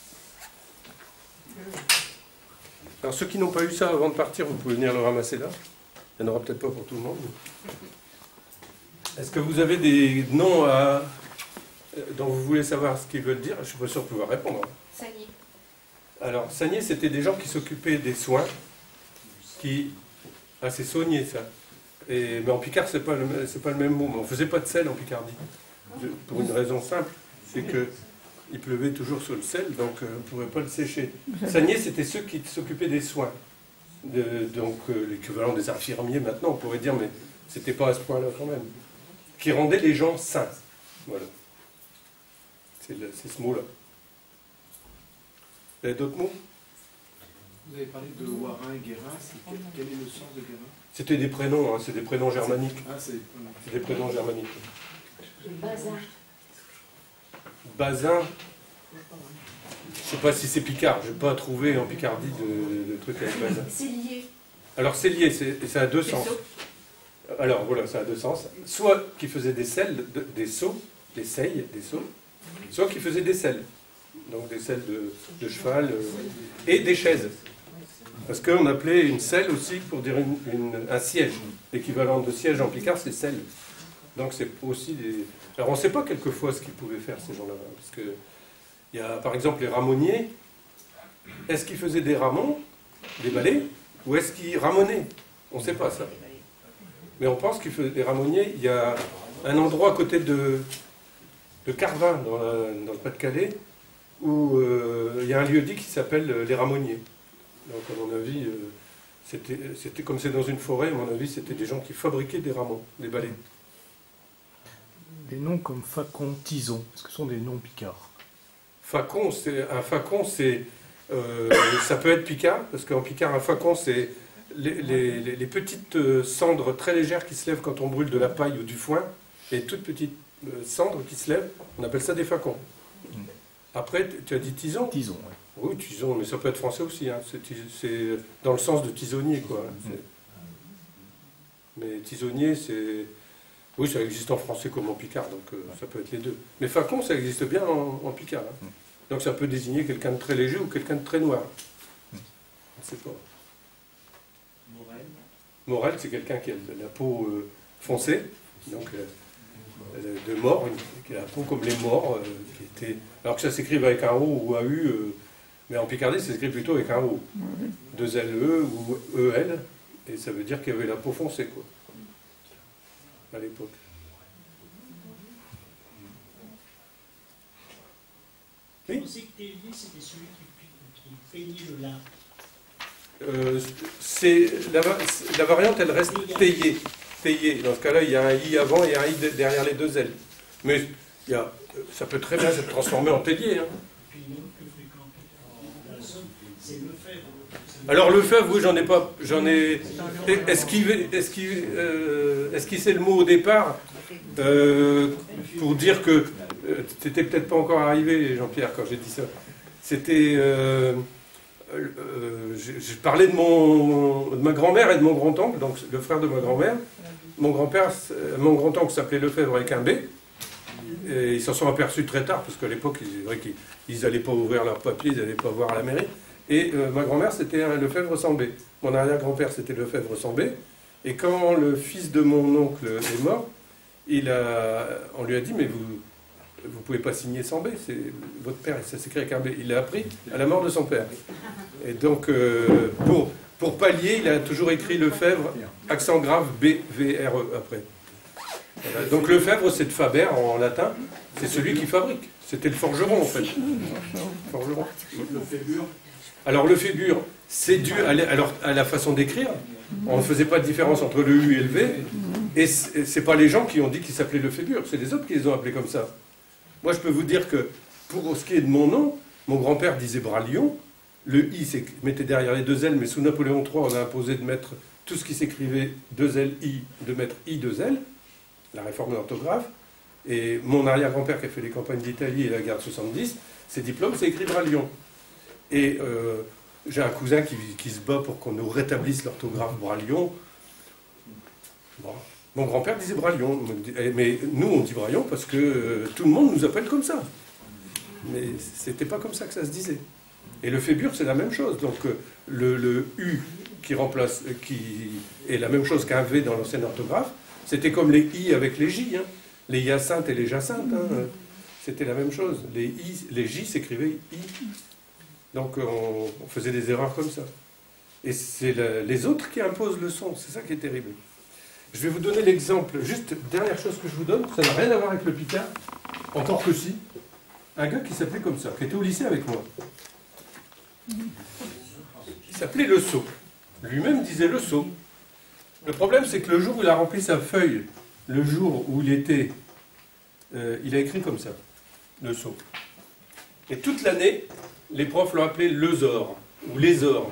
Alors, ceux qui n'ont pas eu ça avant de partir, vous pouvez venir le ramasser là. Il n'y en aura peut-être pas pour tout le monde. Est-ce que vous avez des noms dont vous voulez savoir ce qu'ils veulent dire? Je ne suis pas sûr de pouvoir répondre. Sagné. Alors, Sagné, c'était des gens qui s'occupaient des soins. Ah, c'est soigné, ça. Mais en Picard, c'est pas le même mot. Mais on ne faisait pas de sel en Picardie. Pour une raison simple, c'est qu'il pleuvait toujours sur le sel, donc on ne pouvait pas le sécher. Sagné, c'était ceux qui s'occupaient des soins. Donc l'équivalent des infirmiers maintenant, on pourrait dire, mais c'était pas à ce point-là quand même. Qui rendaient les gens sains. Voilà. C'est ce mot-là. Vous avez d'autres mots? Vous avez parlé de Warin et Guérin. Quel est le sens de Guérin? C'était des prénoms, hein, c'est des prénoms germaniques. Ah, c'est des prénoms germaniques. Bazin. Bazin. Je ne sais pas si c'est Picard. Je n'ai pas trouvé en Picardie de trucs avec Bazin. C'est lié. Alors c'est lié, ça a deux sens. Alors voilà, ça a deux sens. Soit qui faisait des selles, des seaux, des seilles, des seaux, soit qui faisait des selles. Donc des selles de cheval et des chaises. Parce qu'on appelait une selle aussi pour dire un siège. L'équivalent de siège en picard, c'est selle. Donc c'est aussi des... Alors on ne sait pas quelquefois ce qu'ils pouvaient faire ces gens-là. Parce que il y a par exemple les ramonniers. Est-ce qu'ils faisaient des ramons, des balais, ou est-ce qu'ils ramonaient? On ne sait pas ça. Mais on pense qu'ils faisaient des ramonniers. Il y a un endroit à côté de Carvin, dans le Pas-de-Calais, où il y a un lieu-dit qui s'appelle les Ramonniers. Donc à mon avis, c'était comme c'est dans une forêt, à mon avis, c'était des gens qui fabriquaient des rameaux, des balais. Des noms comme Facon, Tison, est-ce que ce sont des noms picards? Facon, ça peut être picard, parce qu'en picard, un facon, c'est les petites cendres très légères qui se lèvent quand on brûle de la paille ou du foin, et toutes petites cendres qui se lèvent, on appelle ça des facons. Après, tu as dit tison? Tison, oui. Oui, tison, mais ça peut être français aussi. Hein. C'est dans le sens de tisonnier, quoi. Mais tisonnier, c'est... Oui, ça existe en français comme en picard, donc ça peut être les deux. Mais facon, ça existe bien en picard. Hein. Donc ça peut désigner quelqu'un de très léger ou quelqu'un de très noir. On ne sait pas. Morel, c'est quelqu'un qui a la peau foncée, donc de mort, qui a la peau comme les morts, qui était... alors que ça s'écrive avec un O ou un U, mais en Picardie, ça s'écrit plutôt avec un O. Deux LE ou EL, et ça veut dire qu'il y avait la peau foncée, quoi, à l'époque. Oui. Je pensais que Thélier, c'était celui qui peignait le lin. La variante, elle reste Théier. Théier. Dans ce cas-là, il y a un I avant et un I derrière les deux L. Mais ça peut très bien se transformer en Théier. Hein. Puis une autre que fréquente dans la Somme, c'est Lefebvre. Alors Lefebvre, oui, j'en ai esquissé le mot au départ pour dire que t'étais peut-être pas encore arrivé, Jean-Pierre, quand j'ai dit ça. C'était je parlais de ma grand-mère et de mon grand-oncle, donc le frère de ma grand-mère. Mon grand-oncle s'appelait Lefebvre avec un B. Et ils s'en sont aperçus très tard, parce qu'à l'époque, c'est vrai qu'ils n'allaient pas ouvrir leurs papiers, ils n'allaient pas voir à la mairie. Et ma grand-mère, c'était un Lefebvre sans B. Mon arrière-grand-père, c'était Lefebvre sans B. Et quand le fils de mon oncle est mort, on lui a dit, mais vous ne pouvez pas signer sans B, c'est votre père, ça s'écrit avec un B. Il l'a appris à la mort de son père. Et donc, pour pallier, il a toujours écrit Lefebvre, accent grave, B-V-R-E après. Voilà. Donc Lefebvre, c'est de Faber en latin, c'est celui qui fabrique. C'était le forgeron, en fait. Forgeron. Le fébure. Alors le fébure, c'est dû à la façon d'écrire. On ne faisait pas de différence entre le U et le V. Et c'est pas les gens qui ont dit qu'il s'appelait le fébure, c'est les autres qui les ont appelés comme ça. Moi, je peux vous dire que, pour ce qui est de mon nom, mon grand-père disait Bralion. Le I mettait derrière les deux L, mais sous Napoléon III, on a imposé de mettre tout ce qui s'écrivait deux L, I, de mettre I, deux L, la réforme de l'orthographe. Et mon arrière-grand-père qui a fait les campagnes d'Italie et la guerre de 70, ses diplômes, c'est écrit Bralion. Et j'ai un cousin qui se bat pour qu'on nous rétablisse l'orthographe Bralion. Bon. Mon grand-père disait Bralion, mais nous on dit Bralion parce que tout le monde nous appelle comme ça. Mais c'était pas comme ça que ça se disait. Et le fébure, c'est la même chose. Donc le U qui est la même chose qu'un V dans l'ancienne orthographe, c'était comme les I avec les J, hein. Les Hyacinthes et les Jacinthes, hein. C'était la même chose. Les J s'écrivaient I. Donc on faisait des erreurs comme ça. Et c'est les autres qui imposent le son, c'est ça qui est terrible. Je vais vous donner l'exemple, juste dernière chose que je vous donne, ça n'a rien à voir avec le picard, encore que si. Un gars qui s'appelait comme ça, qui était au lycée avec moi. Il s'appelait Le Sceau. Lui-même disait Le Sceau. Le problème, c'est que le jour où il a rempli sa feuille, le jour où il était, il a écrit comme ça, Le Sceau. Et toute l'année, les profs l'ont appelé Le Zor, ou Les Ors.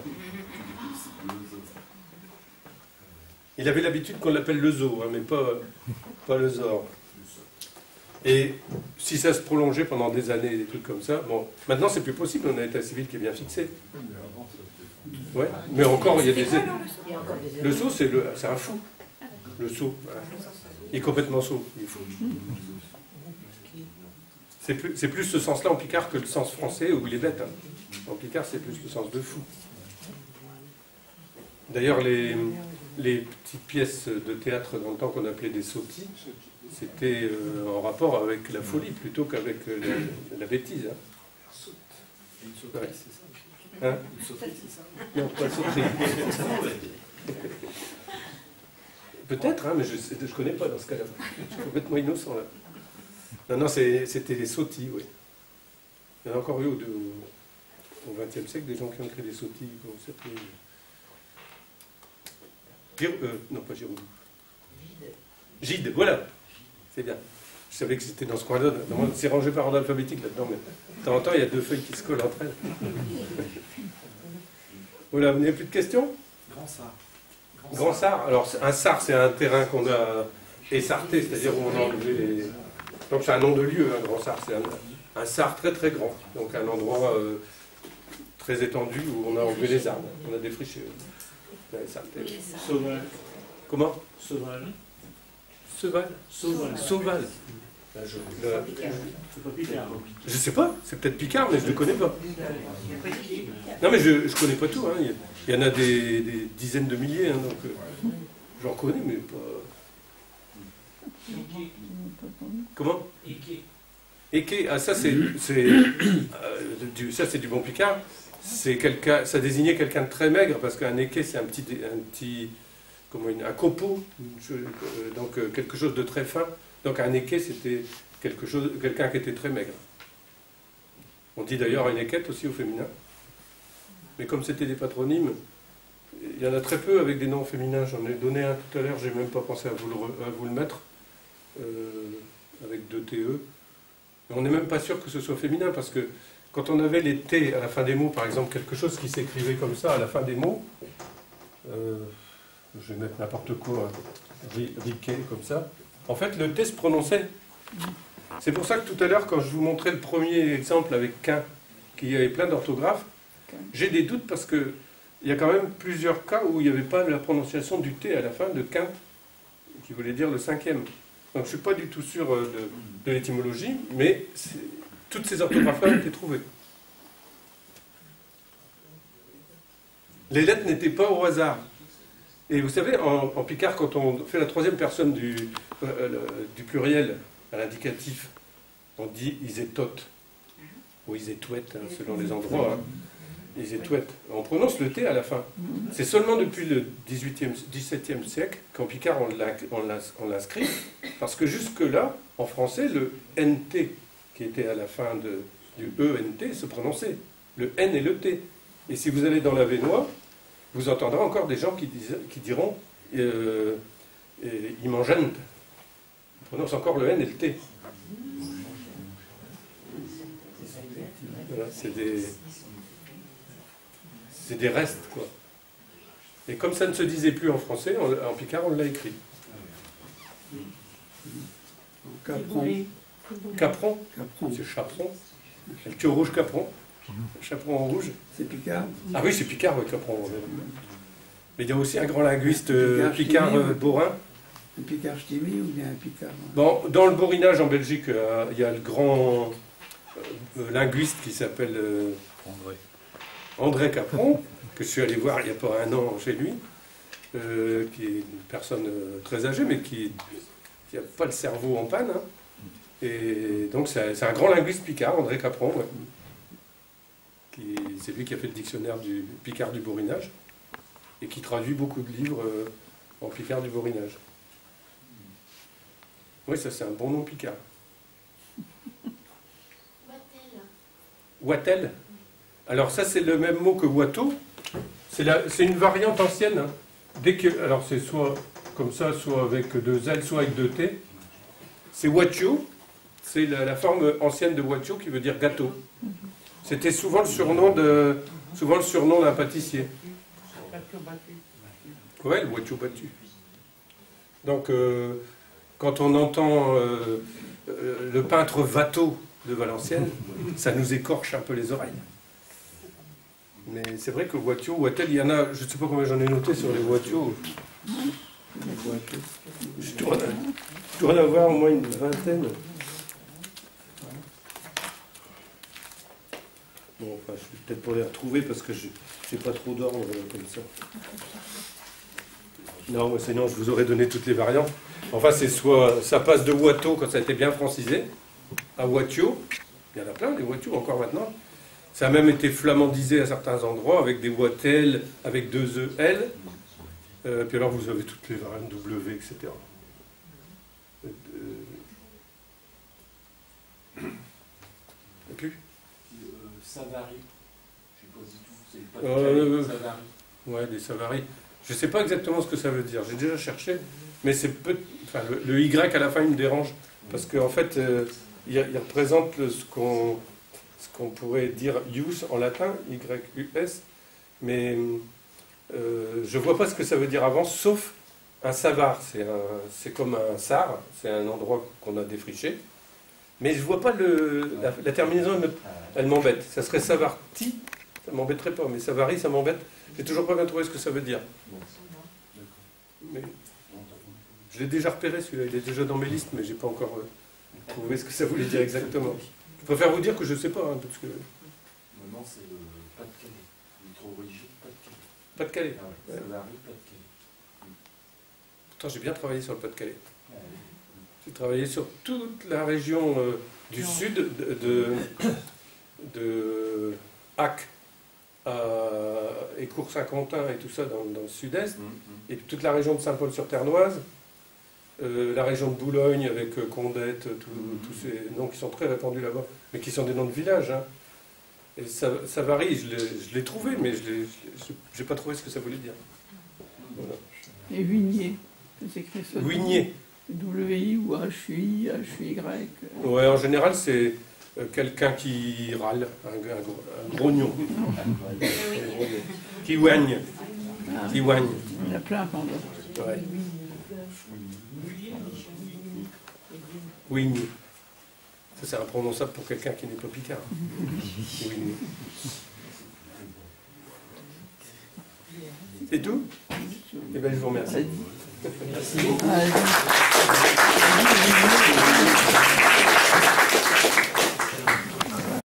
Il avait l'habitude qu'on l'appelle le zoo, hein, mais pas le Zor. Et si ça se prolongeait pendant des années, des trucs comme ça, bon, maintenant c'est plus possible, on a un état civil qui est bien fixé. Ouais, mais encore, il y a des... Le zoo, c'est un fou. Le saut. Voilà. Il est complètement saut. Il faut. C'est plus ce sens-là en picard que le sens français où il est bête. Hein. En picard, c'est plus le sens de fou. D'ailleurs, les petites pièces de théâtre dans le temps qu'on appelait des sottis, c'était en rapport avec la folie plutôt qu'avec la bêtise. Hein. Ouais. Hein? Non, pas sauter. Peut-être, hein, mais je ne connais pas dans ce cas-là. Je suis complètement innocent là. Non, c'était les sottis, oui. Il y en a encore eu au XXe siècle des gens qui ont créé des sottis. Comment ça s'appelait? Non, pas Giroud. Gide, voilà. C'est bien. Je savais que c'était dans ce coin-là. C'est rangé par ordre alphabétique là-dedans, mais de temps en temps, il y a deux feuilles qui se collent entre elles. Voilà, vous n'avez plus de questions? Grand Sar. Grand Sar. Alors, un sar, c'est un terrain qu'on a essarté, c'est-à-dire où on a enlevé les... Donc, c'est un nom de lieu, un Grand Sar. C'est un sar très très grand. Donc, un endroit très étendu où on a enlevé les arbres. On a défriché. Sauval. Comment? Sauval. Seval. Sauval. Sauval. C'est pas Picard. Je sais pas, c'est peut-être Picard, mais je ne le connais pas. Non, mais je ne connais pas tout. Hein. Il y en a des dizaines de milliers, hein, donc j'en connais, mais pas. Comment? Eke. Ah, ça c'est du bon Picard. C'est quelqu'un, ça désignait quelqu'un de très maigre parce qu'un eke c'est un copeau, donc quelque chose de très fin. Donc un eke c'était quelqu'un qui était très maigre. On dit d'ailleurs une équette aussi au féminin. Mais comme c'était des patronymes, il y en a très peu avec des noms féminins. J'en ai donné un tout à l'heure, j'ai même pas pensé à vous le mettre, avec 2 TE. Mais on n'est même pas sûr que ce soit féminin parce que quand on avait les T à la fin des mots, par exemple, quelque chose qui s'écrivait comme ça à la fin des mots, je vais mettre n'importe quoi, riquet, comme ça, en fait, le T se prononçait. C'est pour ça que tout à l'heure, quand je vous montrais le premier exemple avec qu'un, qui avait plein d'orthographes, j'ai des doutes parce qu'il y a quand même plusieurs cas où il n'y avait pas la prononciation du T à la fin de qu'un, qui voulait dire le 5e. Donc je ne suis pas du tout sûr de l'étymologie, mais toutes ces orthographes-là ont été trouvées. Les lettres n'étaient pas au hasard. Et vous savez, en picard, quand on fait la troisième personne du pluriel à l'indicatif, on dit « isétote » ou « isétouette », hein, selon les endroits. Hein. Isétouette. On prononce le T à la fin. C'est seulement depuis le XVIIe siècle qu'en picard on l'inscrit, parce que jusque-là, en français, le NT, qui était à la fin du ENT, se prononçait. Le N et le T. Et si vous allez dans la Vénois, vous entendrez encore des gens qui diront imangente. Ils prononcent encore le N et le T. Voilà, c'est des restes, quoi. Et comme ça ne se disait plus en français, en picard, on l'a écrit. Capron. Capron, c'est chaperon. Le queue rouge capron. Chaperon en rouge. C'est Picard. Ah oui, c'est Picard, oui, capron. Mais il y a aussi un grand linguiste Picard Borin. Un Picard ch'timi ou bien un Picard... Bon, dans le borinage en Belgique, il y a le grand linguiste qui s'appelle André Capron, que je suis allé voir il n'y a pas un an chez lui, qui est une personne très âgée, mais qui n'a pas le cerveau en panne. Hein. Et donc c'est un grand linguiste picard, André Capron. Ouais. C'est lui qui a fait le dictionnaire du picard du borinage et qui traduit beaucoup de livres en picard du borinage. Oui, ça c'est un bon nom picard. Wattel. Alors ça c'est le même mot que Watteau. C'est une variante ancienne. Hein. Alors c'est soit comme ça, soit avec 2 L, soit avec 2 T. C'est Watio. C'est la forme ancienne de Watio qui veut dire gâteau. C'était souvent le surnom d'un pâtissier. Oui, le Watio battu. Donc, quand on entend le peintre Watteau de Valenciennes, ça nous écorche un peu les oreilles. Mais c'est vrai que Watteau, Wattel, il y en a, je ne sais pas combien j'en ai noté sur les Watteau. Watteau. Je dois en avoir au moins une vingtaine. Bon, enfin, je vais peut-être pas les retrouver parce que je n'ai pas trop d'ordre comme ça. Non, mais sinon je vous aurais donné toutes les variantes. Enfin, c'est soit ça passe de Watteau quand ça a été bien francisé, à Wattiau. Il y en a plein des Wattiau encore maintenant. Ça a même été flamandisé à certains endroits avec des Wattel, avec 2 E, L. Puis alors vous avez toutes les variantes W, etc. Et puis Savary. Je sais pas du tout. C'est pas de Savary. Ouais, des Savary. Je ne sais pas exactement ce que ça veut dire. J'ai déjà cherché, mais c'est enfin, le Y à la fin il me dérange parce qu'en fait il représente ce qu'on pourrait dire ius en latin, Y-U-S, mais je ne vois pas ce que ça veut dire avant, sauf un savar. C'est comme un sar, c'est un endroit qu'on a défriché. Mais je ne vois pas la terminaison, elle m'embête. Ça serait savarti, ça ne m'embêterait pas, mais savary, ça m'embête. J'ai toujours pas bien trouvé ce que ça veut dire. Mais je l'ai déjà repéré celui-là, il est déjà dans mes listes, mais j'ai pas encore trouvé ce que ça voulait dire exactement. Je préfère vous dire que je sais pas, hein, parce que. Maintenant, c'est le Pas-de-Calais. Micro-religieux Pas-de-Calais. Pas-de-Calais. Ah ouais, Savary, Pas-de-Calais. Pourtant, j'ai bien travaillé sur le Pas-de-Calais. J'ai travaillé sur toute la région du sud, de Hac à Écourt-Saint-Quentin et tout ça dans le sud-est, et toute la région de Saint-Paul-sur-Ternoise, la région de Boulogne avec Condette, tous ces noms qui sont très répandus là-bas, mais qui sont des noms de villages. Hein. Et ça varie, je l'ai trouvé, mais je n'ai pas trouvé ce que ça voulait dire. Voilà. Et Huigné, c'est écrit ça. Huigné. W-I ou H-U-I, H-U-Y. Ouais, en général, c'est quelqu'un qui râle, un grognon. Qui ouigne. Ah, Qui ouigne. il y en a plein quand même. Ouais. Ouigne. Ça, c'est imprononçable pour quelqu'un qui n'est pas picard. Ouigne. C'est tout? Eh bien, je vous remercie. Vas-y.